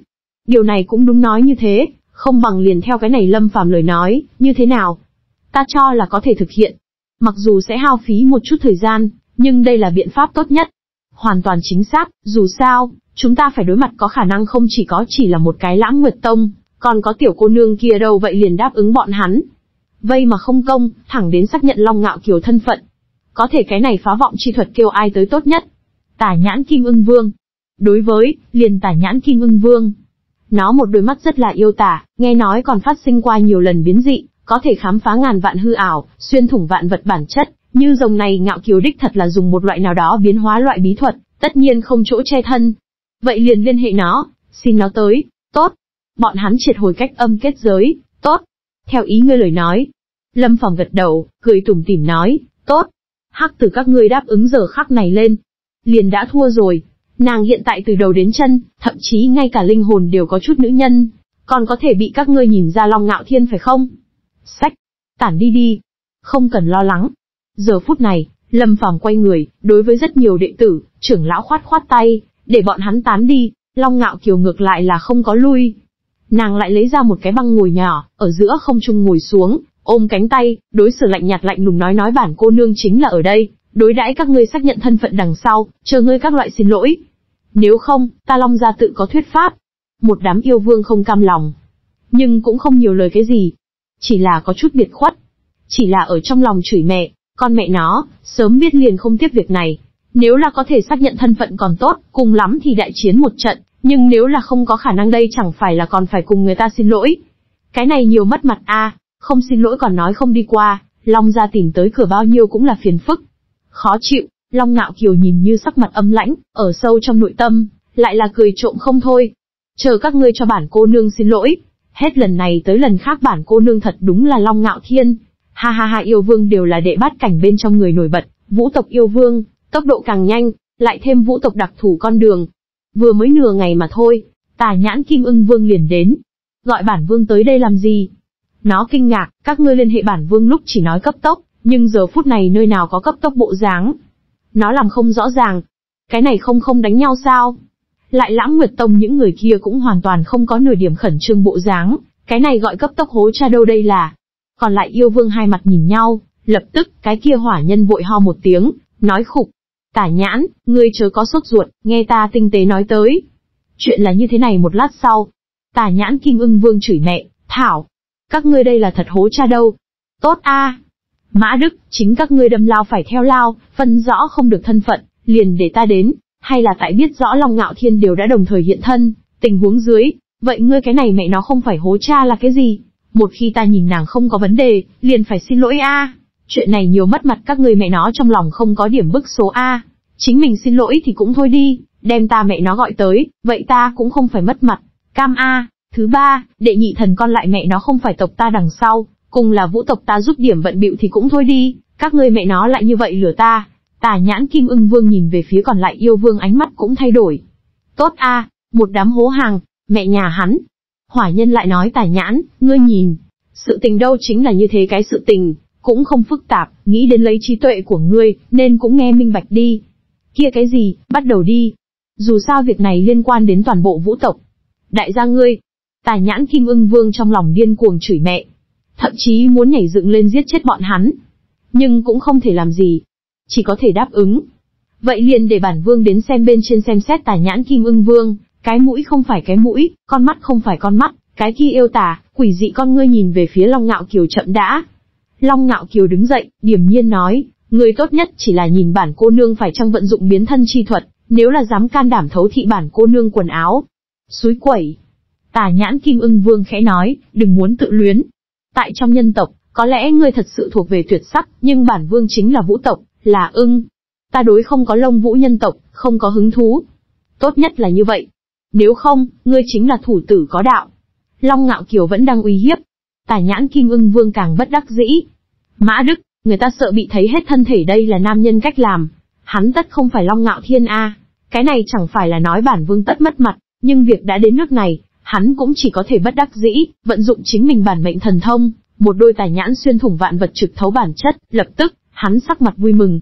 Điều này cũng đúng, nói như thế, không bằng liền theo cái này Lâm Phàm lời nói, như thế nào? Ta cho là có thể thực hiện. Mặc dù sẽ hao phí một chút thời gian, nhưng đây là biện pháp tốt nhất. Hoàn toàn chính xác, dù sao, chúng ta phải đối mặt có khả năng không chỉ là một cái Lãng Nguyệt Tông, còn có tiểu cô nương kia đâu, vậy liền đáp ứng bọn hắn. Vây mà không công, thẳng đến xác nhận Long Ngạo Kiều thân phận. Có thể cái này phá vọng chi thuật kêu ai tới tốt nhất? Tả Nhãn Kim Ưng Vương. Đối với, liền Tả Nhãn Kim Ưng Vương. Nó một đôi mắt rất là yêu tả, nghe nói còn phát sinh qua nhiều lần biến dị, có thể khám phá ngàn vạn hư ảo, xuyên thủng vạn vật bản chất, như rồng này Ngạo Kiều đích thật là dùng một loại nào đó biến hóa loại bí thuật, tất nhiên không chỗ che thân. Vậy liền liên hệ nó, xin nó tới, tốt. Bọn hắn triệt hồi cách âm kết giới, tốt. Theo ý ngươi lời nói. Lâm Phàm gật đầu, cười tủm tỉm nói, tốt. Hắc Tử các ngươi đáp ứng giờ khắc này lên, liền đã thua rồi. Nàng hiện tại từ đầu đến chân, thậm chí ngay cả linh hồn đều có chút nữ nhân, còn có thể bị các ngươi nhìn ra Long Ngạo Thiên phải không? Sách, tản đi đi, không cần lo lắng. Giờ phút này, Lâm Phàm quay người, đối với rất nhiều đệ tử, trưởng lão khoát khoát tay, để bọn hắn tán đi. Long Ngạo Kiều ngược lại là không có lui. Nàng lại lấy ra một cái băng ngồi nhỏ, ở giữa không trung ngồi xuống, ôm cánh tay, đối xử lạnh nhạt lạnh lùng nói bản cô nương chính là ở đây, đối đãi các ngươi xác nhận thân phận đằng sau, chờ ngươi các loại xin lỗi. Nếu không, ta Long gia tự có thuyết pháp. Một đám yêu vương không cam lòng, nhưng cũng không nhiều lời cái gì, chỉ là có chút biệt khuất, chỉ là ở trong lòng chửi mẹ, con mẹ nó, sớm biết liền không tiếp việc này. Nếu là có thể xác nhận thân phận còn tốt, cùng lắm thì đại chiến một trận, nhưng nếu là không có khả năng đây chẳng phải là còn phải cùng người ta xin lỗi. Cái này nhiều mất mặt a, không xin lỗi còn nói không đi qua, Long gia tìm tới cửa bao nhiêu cũng là phiền phức. Khó chịu, Long Ngạo Kiều nhìn như sắc mặt âm lãnh, ở sâu trong nội tâm, lại là cười trộm không thôi. Chờ các ngươi cho bản cô nương xin lỗi. Hết lần này tới lần khác bản cô nương thật đúng là Long Ngạo Thiên. Ha ha ha, yêu vương đều là đệ bát cảnh bên trong người nổi bật, vũ tộc yêu vương, tốc độ càng nhanh, lại thêm vũ tộc đặc thù con đường. Vừa mới nửa ngày mà thôi, Tả Nhãn Kim Ưng Vương liền đến. Gọi bản vương tới đây làm gì? Nó kinh ngạc, các ngươi liên hệ bản vương lúc chỉ nói cấp tốc, nhưng giờ phút này nơi nào có cấp tốc bộ dáng. Nó làm không rõ ràng. Cái này không đánh nhau sao? Lại Lãng Nguyệt Tông những người kia cũng hoàn toàn không có nửa điểm khẩn trương bộ dáng, cái này gọi cấp tốc hố cha đâu đây là. Còn lại yêu vương hai mặt nhìn nhau, lập tức cái kia hỏa nhân vội ho một tiếng, nói khục. Tả Nhãn, ngươi chớ có sốt ruột, nghe ta tinh tế nói tới. Chuyện là như thế này, một lát sau. Tả Nhãn Kim Ưng Vương chửi mẹ, thảo. Các ngươi đây là thật hố cha đâu. Tốt a, Mã Đức, chính các ngươi đâm lao phải theo lao, phân rõ không được thân phận, liền để ta đến, hay là tại biết rõ Long Ngạo Thiên đều đã đồng thời hiện thân, tình huống dưới, vậy ngươi cái này mẹ nó không phải hố cha là cái gì? Một khi ta nhìn nàng không có vấn đề, liền phải xin lỗi a. Chuyện này nhiều mất mặt, các ngươi mẹ nó trong lòng không có điểm bức số a. Chính mình xin lỗi thì cũng thôi đi, đem ta mẹ nó gọi tới, vậy ta cũng không phải mất mặt. Cam a. Thứ ba, đệ nhị thần con lại mẹ nó không phải tộc ta đằng sau, cùng là vũ tộc ta giúp điểm vận bịu thì cũng thôi đi, các ngươi mẹ nó lại như vậy lừa ta. Tả Nhãn Kim Ưng Vương nhìn về phía còn lại yêu vương, ánh mắt cũng thay đổi. Tốt a, một đám hố hàng, mẹ nhà hắn. Hỏa nhân lại nói Tả Nhãn, ngươi nhìn, sự tình đâu chính là như thế, cái sự tình cũng không phức tạp, nghĩ đến lấy trí tuệ của ngươi, nên cũng nghe minh bạch đi. Kia cái gì, bắt đầu đi. Dù sao việc này liên quan đến toàn bộ vũ tộc. Đại gia ngươi. Tả Nhãn Kim Ưng Vương trong lòng điên cuồng chửi mẹ, thậm chí muốn nhảy dựng lên giết chết bọn hắn, nhưng cũng không thể làm gì, chỉ có thể đáp ứng. Vậy liền để bản vương đến xem bên trên xem xét Tả Nhãn Kim Ưng Vương, cái mũi không phải cái mũi, con mắt không phải con mắt, cái kia yêu tả, quỷ dị con ngươi nhìn về phía Long Ngạo Kiều chậm đã. Long Ngạo Kiều đứng dậy, điềm nhiên nói, ngươi tốt nhất chỉ là nhìn bản cô nương phải chăng vận dụng biến thân chi thuật, nếu là dám can đảm thấu thị bản cô nương quần áo. Xúi quẩy. Tả Nhãn Kim Ưng Vương khẽ nói, đừng muốn tự luyến. Tại trong nhân tộc, có lẽ ngươi thật sự thuộc về tuyệt sắc, nhưng bản vương chính là vũ tộc, là ưng. Ta đối không có lông vũ nhân tộc, không có hứng thú. Tốt nhất là như vậy. Nếu không, ngươi chính là thủ tử có đạo. Long Ngạo Kiều vẫn đang uy hiếp. Tả Nhãn Kim Ưng Vương càng bất đắc dĩ. Mã Đức, người ta sợ bị thấy hết thân thể, đây là nam nhân cách làm. Hắn tất không phải Long Ngạo Thiên a. Cái này chẳng phải là nói bản vương tất mất mặt, nhưng việc đã đến nước này, hắn cũng chỉ có thể bất đắc dĩ, vận dụng chính mình bản mệnh thần thông, một đôi tà nhãn xuyên thủng vạn vật trực thấu bản chất, lập tức, hắn sắc mặt vui mừng,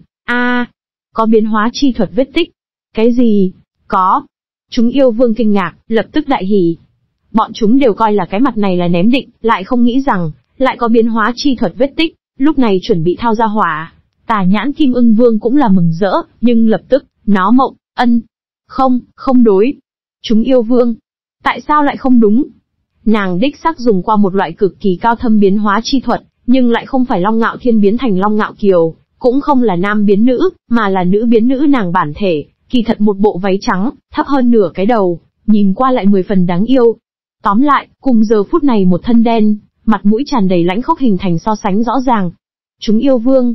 có biến hóa chi thuật vết tích. Cái gì? Có. Chúng yêu vương kinh ngạc, lập tức đại hỉ. Bọn chúng đều coi là cái mặt này là ném định, lại không nghĩ rằng, lại có biến hóa chi thuật vết tích, lúc này chuẩn bị thao ra hỏa. Tà nhãn Kim Ưng Vương cũng là mừng rỡ, nhưng lập tức, nó mộng, không đối. Chúng yêu vương. Tại sao lại không đúng? Nàng đích xác dùng qua một loại cực kỳ cao thâm biến hóa chi thuật, nhưng lại không phải Long Ngạo Thiên biến thành Long Ngạo Kiều, cũng không là nam biến nữ, mà là nữ biến nữ nàng bản thể, kỳ thật một bộ váy trắng, thấp hơn nửa cái đầu, nhìn qua lại 10 phần đáng yêu. Tóm lại, cùng giờ phút này một thân đen, mặt mũi tràn đầy lãnh khốc hình thành so sánh rõ ràng. Chúng yêu vương,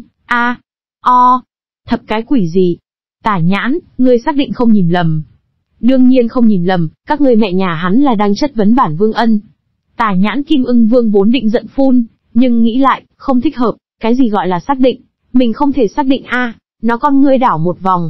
thập cái quỷ gì? Tả nhãn, ngươi xác định không nhìn lầm. Đương nhiên không nhìn lầm, các ngươi mẹ nhà hắn là đang chất vấn bản vương ân. Tả nhãn Kim Ưng Vương vốn định giận phun, nhưng nghĩ lại, không thích hợp, cái gì gọi là xác định, mình không thể xác định nó con ngươi đảo một vòng,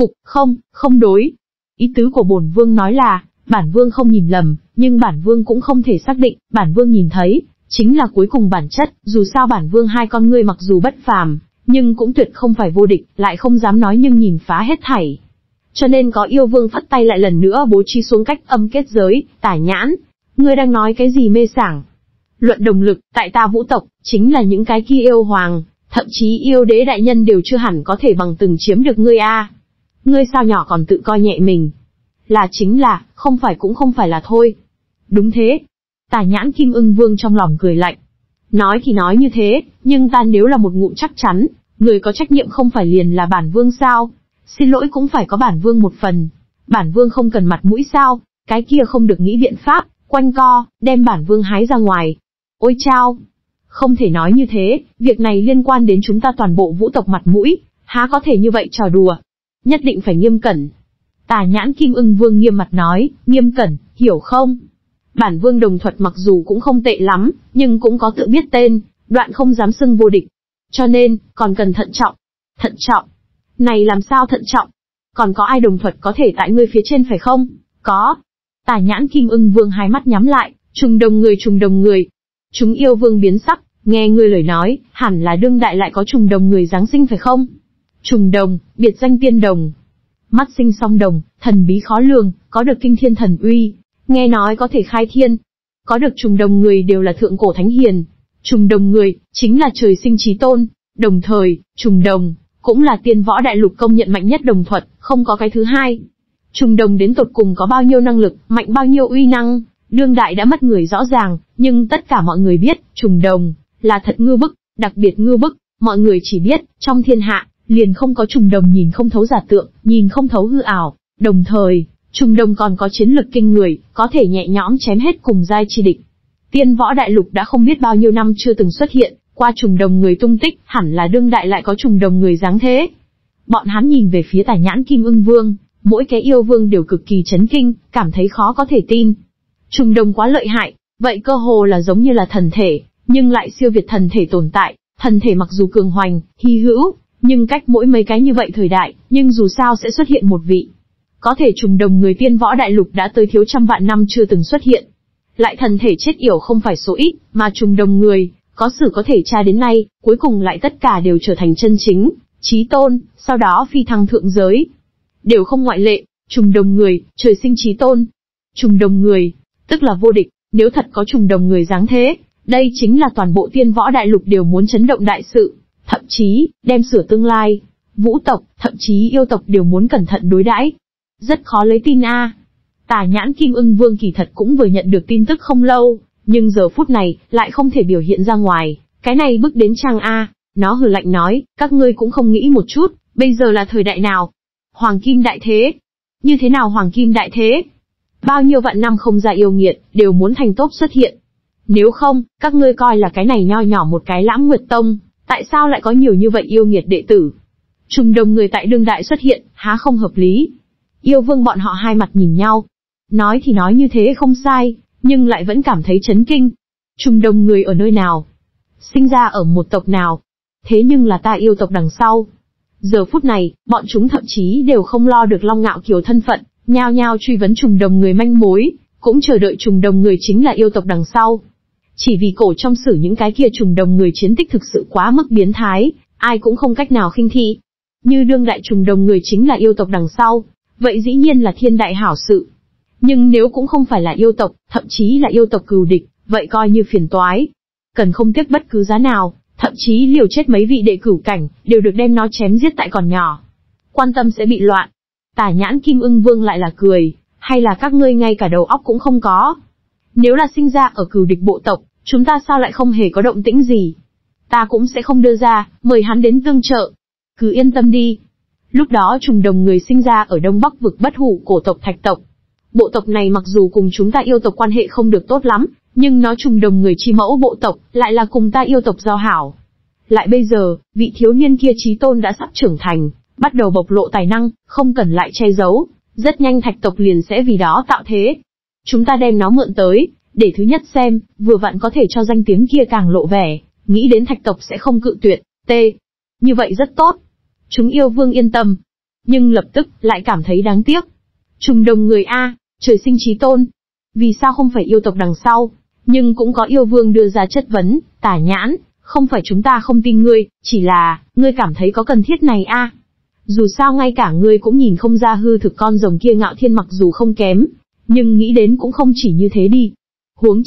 không đối. Ý tứ của bổn vương nói là, bản vương không nhìn lầm, nhưng bản vương cũng không thể xác định, bản vương nhìn thấy, chính là cuối cùng bản chất, dù sao bản vương hai con ngươi mặc dù bất phàm, nhưng cũng tuyệt không phải vô địch, lại không dám nói nhưng nhìn phá hết thảy. Cho nên có yêu vương phất tay lại lần nữa bố trí xuống cách âm kết giới, Tả nhãn, ngươi đang nói cái gì mê sảng? Luận đồng lực, tại ta Vũ tộc, chính là những cái kia yêu hoàng, thậm chí yêu đế đại nhân đều chưa hẳn có thể bằng từng chiếm được ngươi Ngươi sao nhỏ còn tự coi nhẹ mình? Là chính là, không phải cũng không phải là thôi. Đúng thế. Tả nhãn Kim Ưng Vương trong lòng cười lạnh. Nói thì nói như thế, nhưng ta nếu là một ngụm chắc chắn, người có trách nhiệm không phải liền là bản vương sao? Xin lỗi cũng phải có bản vương một phần. Bản vương không cần mặt mũi sao? Cái kia không được nghĩ biện pháp, quanh co, đem bản vương hái ra ngoài. Ôi chao! Không thể nói như thế, việc này liên quan đến chúng ta toàn bộ Vũ tộc mặt mũi, há có thể như vậy trò đùa. Nhất định phải nghiêm cẩn. Tà nhãn Kim Ưng Vương nghiêm mặt nói, nghiêm cẩn, hiểu không? Bản vương đồng thuật mặc dù cũng không tệ lắm, nhưng cũng có tự biết tên, đoạn không dám xưng vô địch. Cho nên, còn cần thận trọng. Thận trọng? Này làm sao thận trọng? Còn có ai đồng thuật có thể tại ngươi phía trên phải không? Có. Tà nhãn Kim Ưng Vương hai mắt nhắm lại, trùng đồng người. Chúng yêu vương biến sắc, nghe ngươi lời nói, hẳn là đương đại lại có trùng đồng người giáng sinh phải không? Trùng đồng, biệt danh tiên đồng. Mắt sinh song đồng, thần bí khó lường, có được kinh thiên thần uy, nghe nói có thể khai thiên. Có được trùng đồng người đều là thượng cổ thánh hiền. Trùng đồng người, chính là trời sinh chí tôn. Đồng thời, trùng đồng, cũng là tiên võ đại lục công nhận mạnh nhất đồng thuật, không có cái thứ hai. Trùng đồng đến tột cùng có bao nhiêu năng lực, mạnh bao nhiêu uy năng, đương đại đã mất người rõ ràng, nhưng tất cả mọi người biết, trùng đồng, là thật ngư bức, đặc biệt ngư bức, mọi người chỉ biết, trong thiên hạ, liền không có trùng đồng nhìn không thấu giả tượng, nhìn không thấu hư ảo, đồng thời, trùng đồng còn có chiến lực kinh người, có thể nhẹ nhõm chém hết cùng giai chi địch. Tiên võ đại lục đã không biết bao nhiêu năm chưa từng xuất hiện, qua trùng đồng người tung tích, hẳn là đương đại lại có trùng đồng người dáng thế. Bọn hắn nhìn về phía Tả nhãn Kim Ưng Vương, mỗi cái yêu vương đều cực kỳ chấn kinh, cảm thấy khó có thể tin. Trùng đồng quá lợi hại, vậy cơ hồ là giống như là thần thể, nhưng lại siêu việt thần thể tồn tại, thần thể mặc dù cường hoành, hy hữu, nhưng cách mỗi mấy cái như vậy thời đại, nhưng dù sao sẽ xuất hiện một vị. Có thể trùng đồng người tiên võ đại lục đã tới thiếu trăm vạn năm chưa từng xuất hiện. Lại thần thể chết yểu không phải số ít, mà trùng đồng người, có sử có thể tra đến nay, cuối cùng lại tất cả đều trở thành chân chính, chí tôn, sau đó phi thăng thượng giới. Đều không ngoại lệ, trùng đồng người, trời sinh chí tôn. Trùng đồng người, tức là vô địch, nếu thật có trùng đồng người dáng thế, đây chính là toàn bộ tiên võ đại lục đều muốn chấn động đại sự, thậm chí, đem sửa tương lai. Vũ tộc, thậm chí yêu tộc đều muốn cẩn thận đối đãi. Rất khó lấy tin Tả nhãn Kim Ưng Vương kỳ thật cũng vừa nhận được tin tức không lâu, nhưng giờ phút này, lại không thể biểu hiện ra ngoài, cái này bức đến trang Nó hừ lạnh nói, các ngươi cũng không nghĩ một chút, bây giờ là thời đại nào? Hoàng kim đại thế. Như thế nào hoàng kim đại thế? Bao nhiêu vạn năm không ra yêu nghiệt, đều muốn thành tốt xuất hiện. Nếu không, các ngươi coi là cái này nho nhỏ một cái Lãng Nguyệt Tông, tại sao lại có nhiều như vậy yêu nghiệt đệ tử? Trùng đồng người tại đương đại xuất hiện, há không hợp lý? Yêu vương bọn họ hai mặt nhìn nhau. Nói thì nói như thế không sai, nhưng lại vẫn cảm thấy chấn kinh. Trùng đồng người ở nơi nào? Sinh ra ở một tộc nào? Thế nhưng là ta yêu tộc đằng sau. Giờ phút này, bọn chúng thậm chí đều không lo được Long Ngạo Kiều thân phận, nhao nhao truy vấn trùng đồng người manh mối, cũng chờ đợi trùng đồng người chính là yêu tộc đằng sau. Chỉ vì cổ trong sử những cái kia trùng đồng người chiến tích thực sự quá mức biến thái, ai cũng không cách nào khinh thị. Như đương đại trùng đồng người chính là yêu tộc đằng sau, vậy dĩ nhiên là thiên đại hảo sự. Nhưng nếu cũng không phải là yêu tộc, thậm chí là yêu tộc cừu địch, vậy coi như phiền toái. Cần không tiếc bất cứ giá nào, thậm chí liều chết mấy vị đệ cửu cảnh, đều được đem nó chém giết tại còn nhỏ. Quan tâm sẽ bị loạn. Tả Nhãn Kim Ưng Vương lại là cười, hay là các ngươi ngay cả đầu óc cũng không có. Nếu là sinh ra ở cừu địch bộ tộc, chúng ta sao lại không hề có động tĩnh gì? Ta cũng sẽ không đưa ra, mời hắn đến tương trợ. Cứ yên tâm đi. Lúc đó trùng đồng người sinh ra ở Đông Bắc vực Bất Hủ cổ tộc Thạch tộc. Bộ tộc này mặc dù cùng chúng ta yêu tộc quan hệ không được tốt lắm, nhưng nó trùng đồng người chi mẫu bộ tộc, lại là cùng ta yêu tộc giao hảo. Lại bây giờ, vị thiếu niên kia chí tôn đã sắp trưởng thành, bắt đầu bộc lộ tài năng, không cần lại che giấu, rất nhanh Thạch tộc liền sẽ vì đó tạo thế. Chúng ta đem nó mượn tới, để thứ nhất xem, vừa vặn có thể cho danh tiếng kia càng lộ vẻ, nghĩ đến Thạch tộc sẽ không cự tuyệt. Như vậy rất tốt. Chúng yêu vương yên tâm. Nhưng lập tức, lại cảm thấy đáng tiếc. Trùng đồng người A, trời sinh chí tôn. Vì sao không phải yêu tộc đằng sau? Nhưng cũng có yêu vương đưa ra chất vấn, Tả Nhãn, không phải chúng ta không tin ngươi, chỉ là, ngươi cảm thấy có cần thiết này a? Dù sao ngay cả ngươi cũng nhìn không ra hư thực con rồng kia Ngạo Thiên mặc dù không kém, nhưng nghĩ đến cũng không chỉ như thế đi. Huống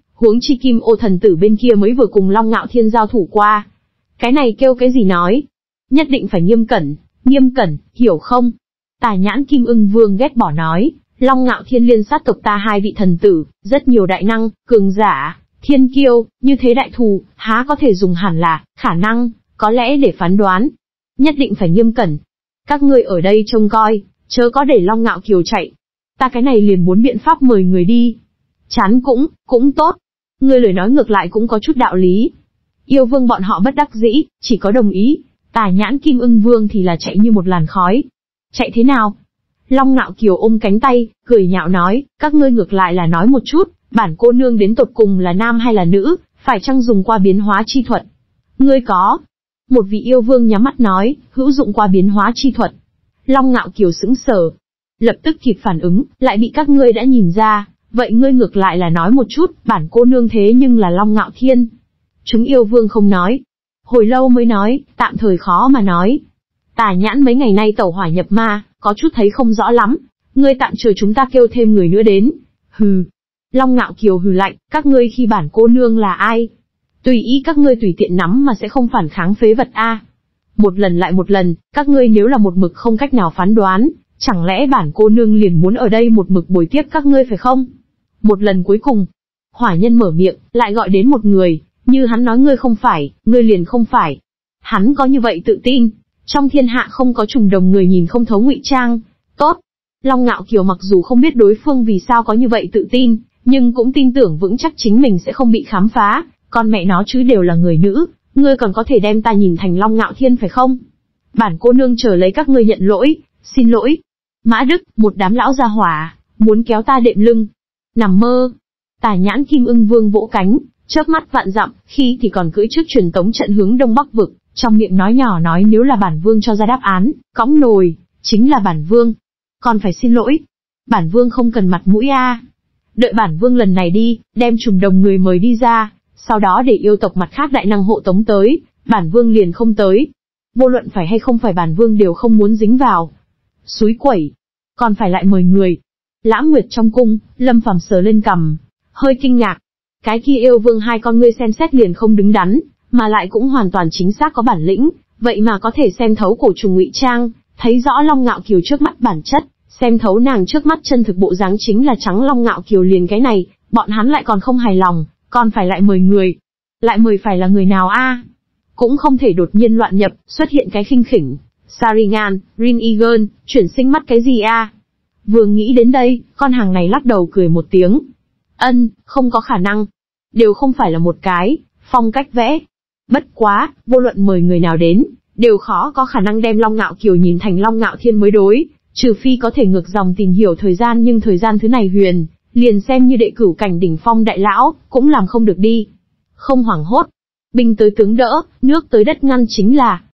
chi Kim Ô thần tử bên kia mới vừa cùng Long Ngạo Thiên giao thủ qua. Cái này kêu cái gì nói? Nhất định phải nghiêm cẩn, hiểu không? Tả Nhãn Kim Ưng Vương ghét bỏ nói, Long Ngạo Thiên liên sát tộc ta hai vị thần tử, rất nhiều đại năng, cường giả, thiên kiêu, như thế đại thù, há có thể dùng hẳn là, khả năng, có lẽ để phán đoán. Nhất định phải nghiêm cẩn. Các ngươi ở đây trông coi, chớ có để Long Ngạo Kiều chạy. Ta cái này liền muốn biện pháp mời người đi. Chán cũng tốt. Ngươi lời nói ngược lại cũng có chút đạo lý. Yêu vương bọn họ bất đắc dĩ, chỉ có đồng ý. Tả Nhãn Kim Ưng Vương thì là chạy như một làn khói. Chạy thế nào? Long Ngạo Kiều ôm cánh tay, cười nhạo nói, các ngươi ngược lại là nói một chút, bản cô nương đến tột cùng là nam hay là nữ, phải chăng dùng qua biến hóa chi thuật? Ngươi có. Một vị yêu vương nhắm mắt nói, hữu dụng qua biến hóa chi thuật. Long Ngạo Kiều sững sờ. Lập tức kịp phản ứng, lại bị các ngươi đã nhìn ra, vậy ngươi ngược lại là nói một chút, bản cô nương thế nhưng là Long Ngạo Thiên. Chúng yêu vương không nói. Hồi lâu mới nói, tạm thời khó mà nói. Tả Nhãn mấy ngày nay tẩu hỏa nhập ma, có chút thấy không rõ lắm. Ngươi tạm chờ chúng ta kêu thêm người nữa đến. Hừ. Long Ngạo Kiều hừ lạnh, các ngươi khi bản cô nương là ai? Tùy ý các ngươi tùy tiện nắm mà sẽ không phản kháng phế vật a. Một lần lại một lần, các ngươi nếu là một mực không cách nào phán đoán, chẳng lẽ bản cô nương liền muốn ở đây một mực bồi tiếp các ngươi phải không? Một lần cuối cùng, hỏa nhân mở miệng, lại gọi đến một người, như hắn nói ngươi không phải, ngươi liền không phải. Hắn có như vậy tự tin, trong thiên hạ không có trùng đồng người nhìn không thấu ngụy trang. Tốt. Long Ngạo Kiều mặc dù không biết đối phương vì sao có như vậy tự tin, nhưng cũng tin tưởng vững chắc chính mình sẽ không bị khám phá, con mẹ nó chứ đều là người nữ, ngươi còn có thể đem ta nhìn thành Long Ngạo Thiên phải không? Bản cô nương chờ lấy các ngươi nhận lỗi, xin lỗi. Mã Đức, một đám lão gia hỏa, muốn kéo ta đệm lưng. Nằm mơ. Tả Nhãn Kim Ưng Vương vỗ cánh, chớp mắt vạn dặm, khi thì còn cưỡi trước truyền tống trận hướng Đông Bắc vực, trong miệng nói nhỏ nói nếu là bản vương cho ra đáp án, cõng nồi, chính là bản vương. Còn phải xin lỗi. Bản vương không cần mặt mũi a. Đợi bản vương lần này đi, đem trùng đồng người mời đi ra, sau đó để yêu tộc mặt khác đại năng hộ tống tới, bản vương liền không tới. Vô luận phải hay không phải bản vương đều không muốn dính vào. Xúi quẩy. Còn phải lại mời người. Lãng Nguyệt trong cung, Lâm Phàm sờ lên cằm, hơi kinh ngạc. Cái kia yêu vương hai con ngươi xem xét liền không đứng đắn, mà lại cũng hoàn toàn chính xác có bản lĩnh, vậy mà có thể xem thấu cổ trùng ngụy trang, thấy rõ Long Ngạo Kiều trước mắt bản chất, xem thấu nàng trước mắt chân thực bộ dáng chính là trắng Long Ngạo Kiều liền cái này, bọn hắn lại còn không hài lòng, còn phải lại mời người. Lại mời phải là người nào a? Cũng không thể đột nhiên loạn nhập, xuất hiện cái khinh khỉnh. Saringan, Rin Egan, chuyển sinh mắt cái gì a? Vừa nghĩ đến đây, con hàng này lắc đầu cười một tiếng. Không có khả năng. Đều không phải là một cái, phong cách vẽ. Bất quá, vô luận mời người nào đến, đều khó có khả năng đem Long Ngạo Kiều nhìn thành Long Ngạo Thiên mới đối, trừ phi có thể ngược dòng tìm hiểu thời gian nhưng thời gian thứ này huyền, liền xem như đệ cửu cảnh đỉnh phong đại lão, cũng làm không được đi. Không hoảng hốt. Binh tới tướng đỡ, nước tới đất ngăn chính là,